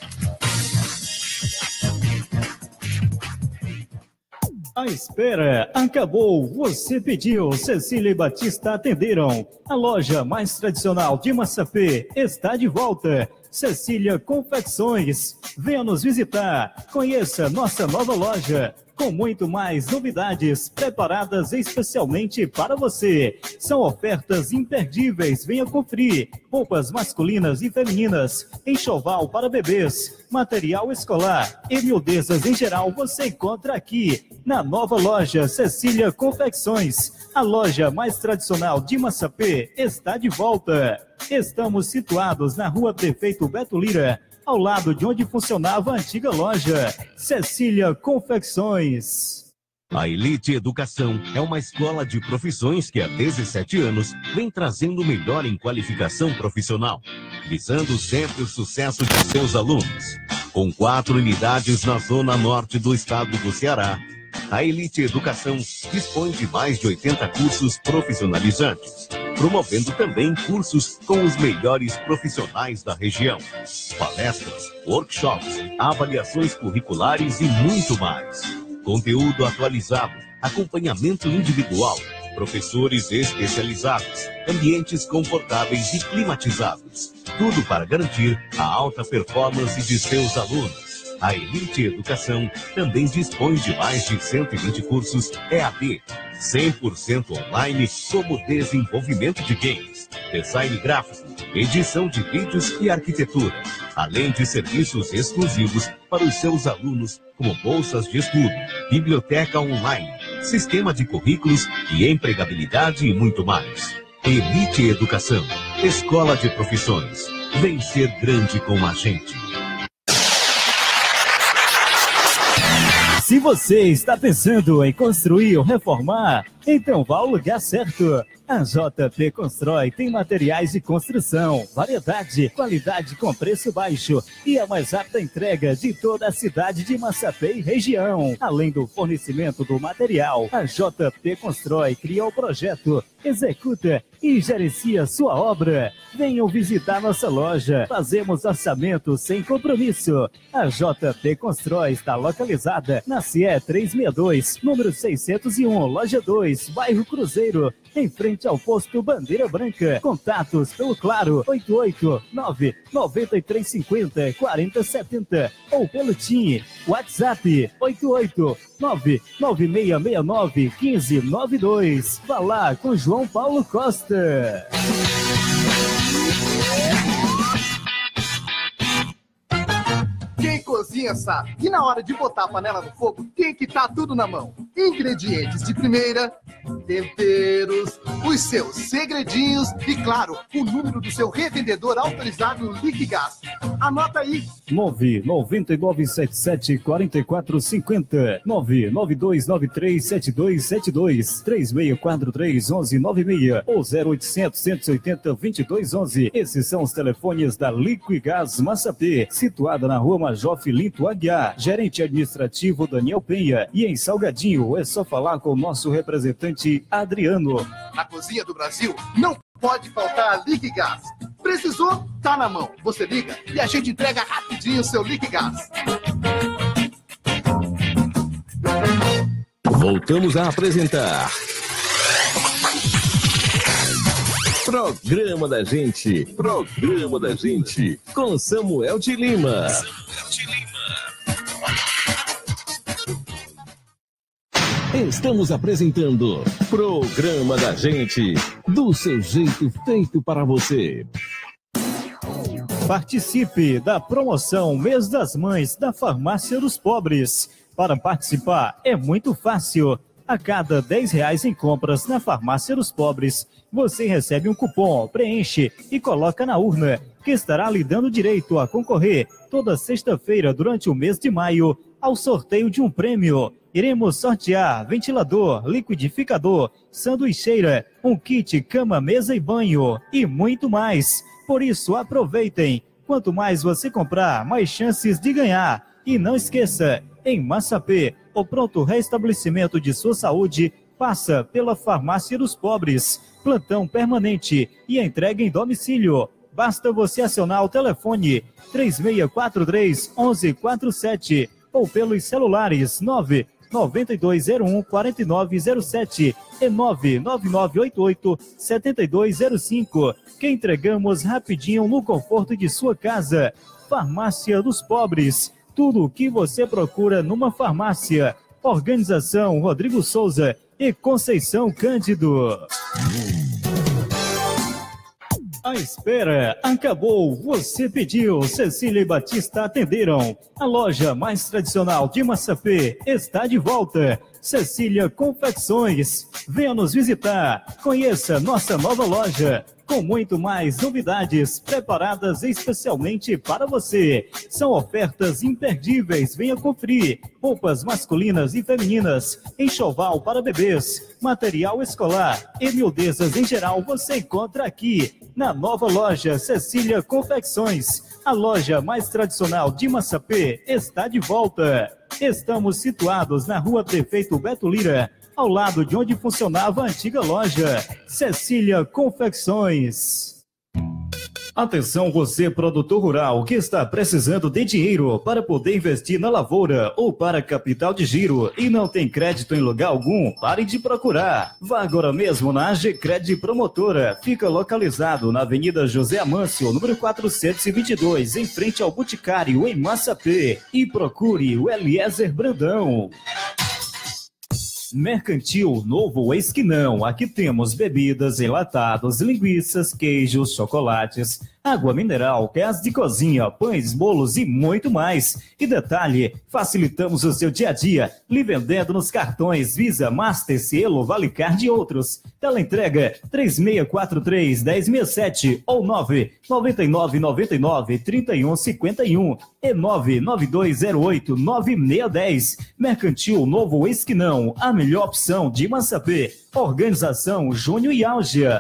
A espera acabou. Você pediu, Cecília e Batista atenderam. A loja mais tradicional de Massapê está de volta. Cecília Confecções. Venha nos visitar. Conheça nossa nova loja, com muito mais novidades preparadas especialmente para você. São ofertas imperdíveis, venha conferir. Roupas masculinas e femininas, enxoval para bebês, material escolar e miudezas em geral você encontra aqui na nova loja Cecília Confecções. A loja mais tradicional de Massapê está de volta. Estamos situados na rua Prefeito Beto Lira, ao lado de onde funcionava a antiga loja Cecília Confecções. A Elite Educação é uma escola de profissões que há dezessete anos vem trazendo o melhor em qualificação profissional, visando sempre o sucesso de seus alunos. Com quatro unidades na zona norte do estado do Ceará, a Elite Educação dispõe de mais de oitenta cursos profissionalizantes, promovendo também cursos com os melhores profissionais da região, palestras, workshops, avaliações curriculares e muito mais. Conteúdo atualizado, acompanhamento individual, professores especializados, ambientes confortáveis e climatizados. Tudo para garantir a alta performance de seus alunos. A Elite Educação também dispõe de mais de cento e vinte cursos E A D, cem por cento online, como desenvolvimento de games, design gráfico, edição de vídeos e arquitetura, além de serviços exclusivos para os seus alunos, como bolsas de estudo, biblioteca online, sistema de currículos e empregabilidade e muito mais. Elite Educação, escola de profissões. Vem ser grande com a gente. Se você está pensando em construir ou reformar, então vá ao lugar certo. A J P Constrói tem materiais de construção, variedade, qualidade com preço baixo e a mais rápida entrega de toda a cidade de Massapê e região. Além do fornecimento do material, a J P Constrói cria o projeto, executa e gerencia sua obra. Venham visitar nossa loja. Fazemos orçamento sem compromisso. A J P Constrói está localizada na C E trezentos e sessenta e dois, número seiscentos e um, loja dois, bairro Cruzeiro, em frente ao posto Bandeira Branca. Contatos pelo Claro oito oito nove, nove três cinco zero, quatro zero sete zero ou pelo TIM WhatsApp oito oito nove, nove seis seis nove, um cinco nove dois. Vá lá com João Paulo Costa. Quem cozinha cozinha sabe que na hora de botar a panela no fogo tem que estar tudo na mão. Ingredientes de primeira, temperos, os seus segredinhos e, claro, o número do seu revendedor autorizado Liquigás. Anota aí. nove nove nove sete sete quatro quatro cinco zero, nove nove dois nove três sete dois sete dois, três seis quatro três um um nove seis ou zero oitocentos, cento e oitenta, vinte e dois onze. Esses são os telefones da Liquigás Massapê, situada na rua Major Filinto Aguiar, gerente administrativo Daniel Penha, e em Salgadinho é só falar com o nosso representante Adriano. Na cozinha do Brasil não pode faltar a Liquigás. Precisou? Tá na mão. Você liga e a gente entrega rapidinho o seu Liquigás. Voltamos a apresentar Programa da Gente. Programa da Gente. Com Samuel de Lima. Samuel de Lima. Estamos apresentando Programa da Gente. Do seu jeito, feito para você. Participe da promoção Mês das Mães da Farmácia dos Pobres. Para participar é muito fácil. A cada dez reais em compras na Farmácia dos Pobres, você recebe um cupom, preenche e coloca na urna, que estará lhe dando direito a concorrer toda sexta-feira durante o mês de maio ao sorteio de um prêmio. Iremos sortear ventilador, liquidificador, sanduicheira, um kit cama, mesa e banho e muito mais. Por isso, aproveitem. Quanto mais você comprar, mais chances de ganhar. E não esqueça, em Massapê, o pronto restabelecimento de sua saúde passa pela Farmácia dos Pobres. Plantão permanente e entrega em domicílio. Basta você acionar o telefone três seis quatro três, um um quatro sete ou pelos celulares nove nove dois zero um quatro nove zero sete e nove nove nove oito oito sete dois zero cinco, que entregamos rapidinho no conforto de sua casa. Farmácia dos Pobres. Tudo o que você procura numa farmácia. Organização Rodrigo Souza e Conceição Cândido. A espera acabou. Você pediu. Cecília e Batista atenderam. A loja mais tradicional de Massapê está de volta. Cecília Confecções. Venha nos visitar. Conheça nossa nova loja, com muito mais novidades preparadas especialmente para você. São ofertas imperdíveis. Venha conferir. Roupas masculinas e femininas, enxoval para bebês, material escolar e miudezas em geral você encontra aqui na nova loja Cecília Confecções. A loja mais tradicional de Massapê está de volta. Estamos situados na rua Prefeito Beto Lira, ao lado de onde funcionava a antiga loja Cecília Confecções. Atenção você, produtor rural, que está precisando de dinheiro para poder investir na lavoura ou para capital de giro e não tem crédito em lugar algum, pare de procurar. Vá agora mesmo na Agecred Promotora. Fica localizado na Avenida José Amâncio, número quatrocentos e vinte e dois, em frente ao Boticário, em Massapê. E procure o Eliezer Brandão. Mercantil Novo Esquinão. Aqui temos bebidas, enlatados, linguiças, queijos, chocolates, água mineral, gás de cozinha, pães, bolos e muito mais. E detalhe, facilitamos o seu dia a dia, lhe vendendo nos cartões Visa, Master, Cielo, Valicard e outros. Teleentrega três seis quatro três, um zero seis sete ou nove nove nove nove nove, três um cinco um e nove nove dois zero oito, nove seis um zero. Mercantil Novo Esquinão, a melhor opção de Massapê. Organização Júnior e Álgia.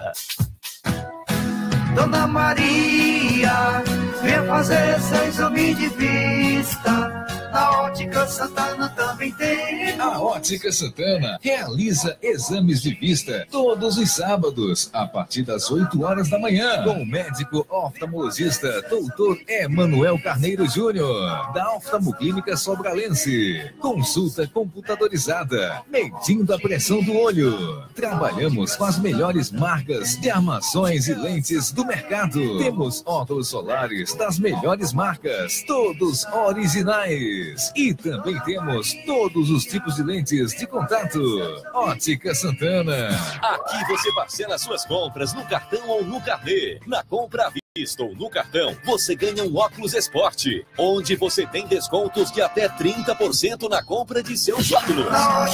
Dona Maria, venha fazer seu exame de vista. Na Ótica Santana também tem. A Ótica Santana realiza exames de vista todos os sábados, a partir das oito horas da manhã, com o médico oftalmologista doutor Emanuel Carneiro Júnior, da Oftalmoclínica Sobralense. Consulta computadorizada, medindo a pressão do olho. Trabalhamos com as melhores marcas de armações e lentes do mercado. Temos óculos solares das melhores marcas, todos originais. E também temos todos os tipos de lentes de contato. Ótica Santana. Aqui você parcela suas compras no cartão ou no carnê. Na compra Estou no cartão, você ganha um óculos esporte, onde você tem descontos de até trinta por cento na compra de seus óculos.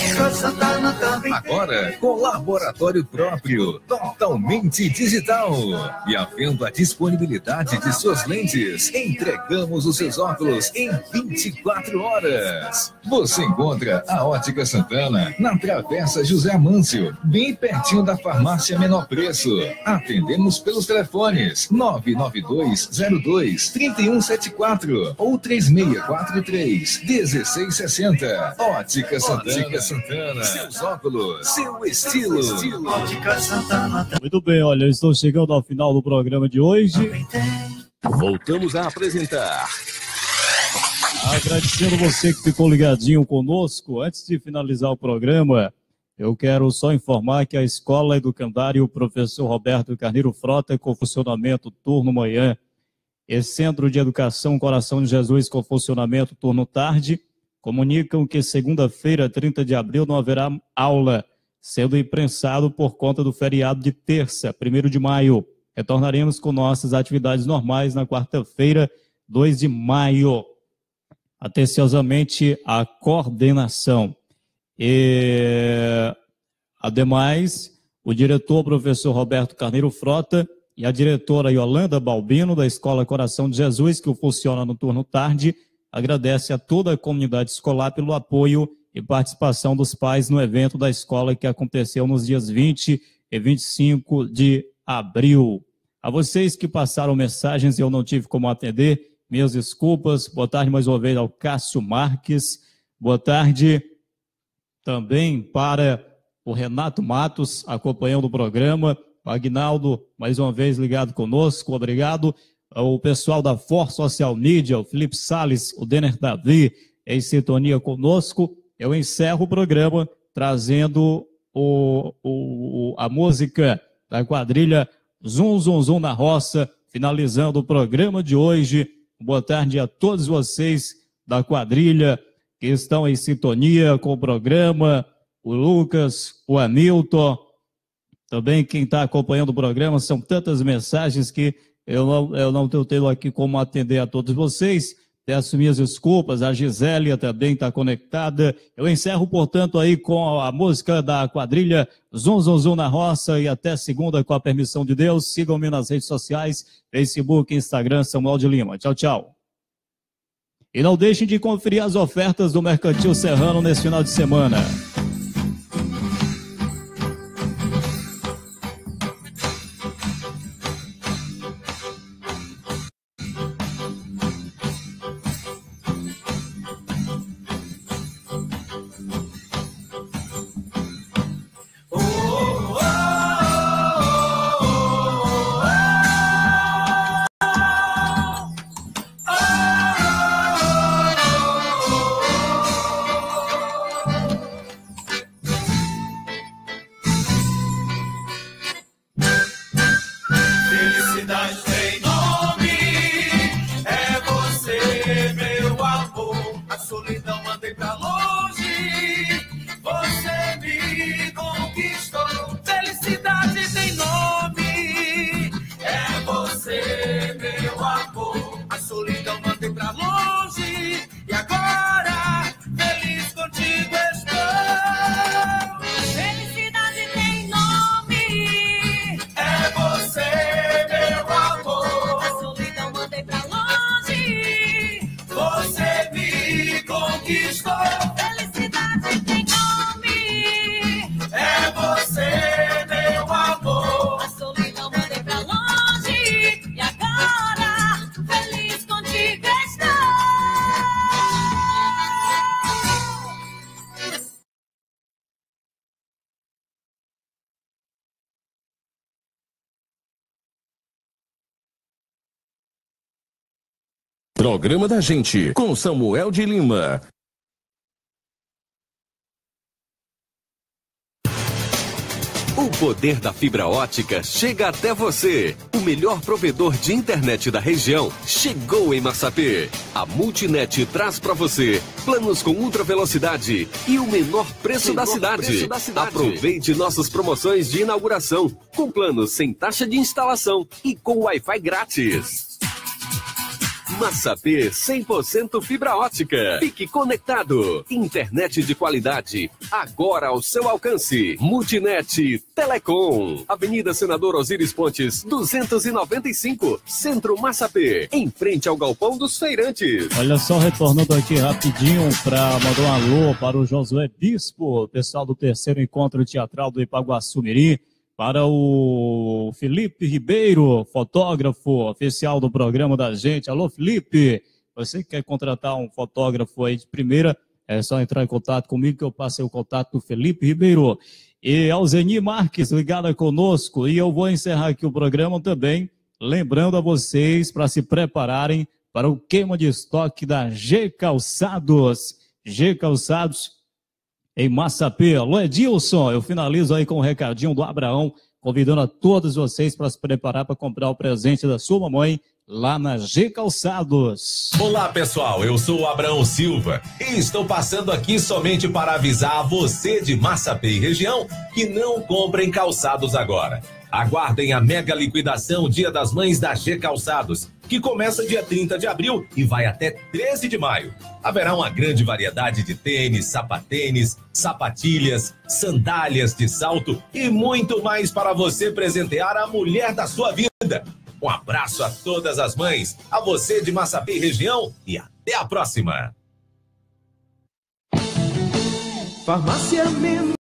Agora, com laboratório próprio, totalmente digital. E havendo a disponibilidade de suas lentes, entregamos os seus óculos em vinte e quatro horas. Você encontra a Ótica Santana na Travessa José Amâncio, bem pertinho da farmácia Menor Preço. Atendemos pelos telefones nove nove dois zero dois três um sete quatro ou três seis quatro três um seis seis zero. Ótica Santana. Ótica Santana. Seus óculos, seu estilo. Ótica Santana. Muito bem, olha, eu estou chegando ao final do programa de hoje. Voltamos a apresentar. Agradecendo você que ficou ligadinho conosco. Antes de finalizar o programa, eu quero só informar que a Escola Educandário Professor Roberto Carneiro Frota, com funcionamento turno manhã, e Centro de Educação Coração de Jesus, com funcionamento turno tarde, comunicam que segunda-feira, trinta de abril, não haverá aula, sendo imprensado por conta do feriado de terça, primeiro de maio. Retornaremos com nossas atividades normais na quarta-feira, dois de maio. Atenciosamente, a coordenação. E, ademais, o diretor, professor Roberto Carneiro Frota, e a diretora Yolanda Balbino, da Escola Coração de Jesus, que funciona no turno tarde, agradece a toda a comunidade escolar pelo apoio e participação dos pais no evento da escola que aconteceu nos dias vinte e vinte e cinco de abril. A vocês que passaram mensagens e eu não tive como atender, minhas desculpas. Boa tarde mais uma vez ao Cássio Marques. Boa tarde também para o Renato Matos, acompanhando o programa. O Agnaldo, mais uma vez ligado conosco, obrigado. O pessoal da For Social Media, o Felipe Salles, o Denner Davi, em sintonia conosco. Eu encerro o programa trazendo o, o, a música da quadrilha Zum Zum Zum na Roça, finalizando o programa de hoje. Boa tarde a todos vocês da quadrilha que estão em sintonia com o programa, o Lucas, o Hamilton, também quem está acompanhando o programa. São tantas mensagens que eu não, eu não tenho tendo aqui como atender a todos vocês. Peço minhas desculpas, a Gisélia também está conectada. Eu encerro, portanto, aí com a música da quadrilha Zum Zum Zum na Roça e até segunda, com a permissão de Deus. Sigam-me nas redes sociais, Facebook, Instagram, Samuel de Lima. Tchau, tchau. E não deixem de conferir as ofertas do Mercantil Serrano nesse final de semana. Programa da Gente, com Samuel de Lima. O poder da fibra ótica chega até você. O melhor provedor de internet da região chegou em Massapê. A Multinet traz para você planos com ultra velocidade e o menor preço, menor da, cidade. preço da cidade. Aproveite nossas promoções de inauguração com planos sem taxa de instalação e com Wi-Fi grátis. Massapê cem por cento fibra ótica. Fique conectado. Internet de qualidade. Agora ao seu alcance. Multinet Telecom. Avenida Senador Osíris Pontes, duzentos e noventa e cinco. Centro Massapê. Em frente ao Galpão dos Feirantes. Olha só, retornando aqui rapidinho para mandar um alô para o Josué Bispo, pessoal do terceiro encontro teatral do Ipaguaçu Mirim. Para o Felipe Ribeiro, fotógrafo oficial do programa da gente. Alô, Felipe, você que quer contratar um fotógrafo aí de primeira, é só entrar em contato comigo que eu passei o contato do Felipe Ribeiro. E Alzeni Marques, ligada conosco. E eu vou encerrar aqui o programa também, lembrando a vocês para se prepararem para o queima de estoque da G Calçados. G Calçados em Massapê. Alô, Edilson, eu finalizo aí com o recadinho do Abraão, convidando a todos vocês para se preparar para comprar o presente da sua mamãe lá na G Calçados. Olá, pessoal, eu sou o Abraão Silva e estou passando aqui somente para avisar a você de Massapê e região que não comprem calçados agora. Aguardem a mega liquidação Dia das Mães da G Calçados, que começa dia trinta de abril e vai até treze de maio. Haverá uma grande variedade de tênis, sapatênis, sapatilhas, sandálias de salto e muito mais para você presentear a mulher da sua vida. Um abraço a todas as mães, a você de Massapê e região e até a próxima. Farmácia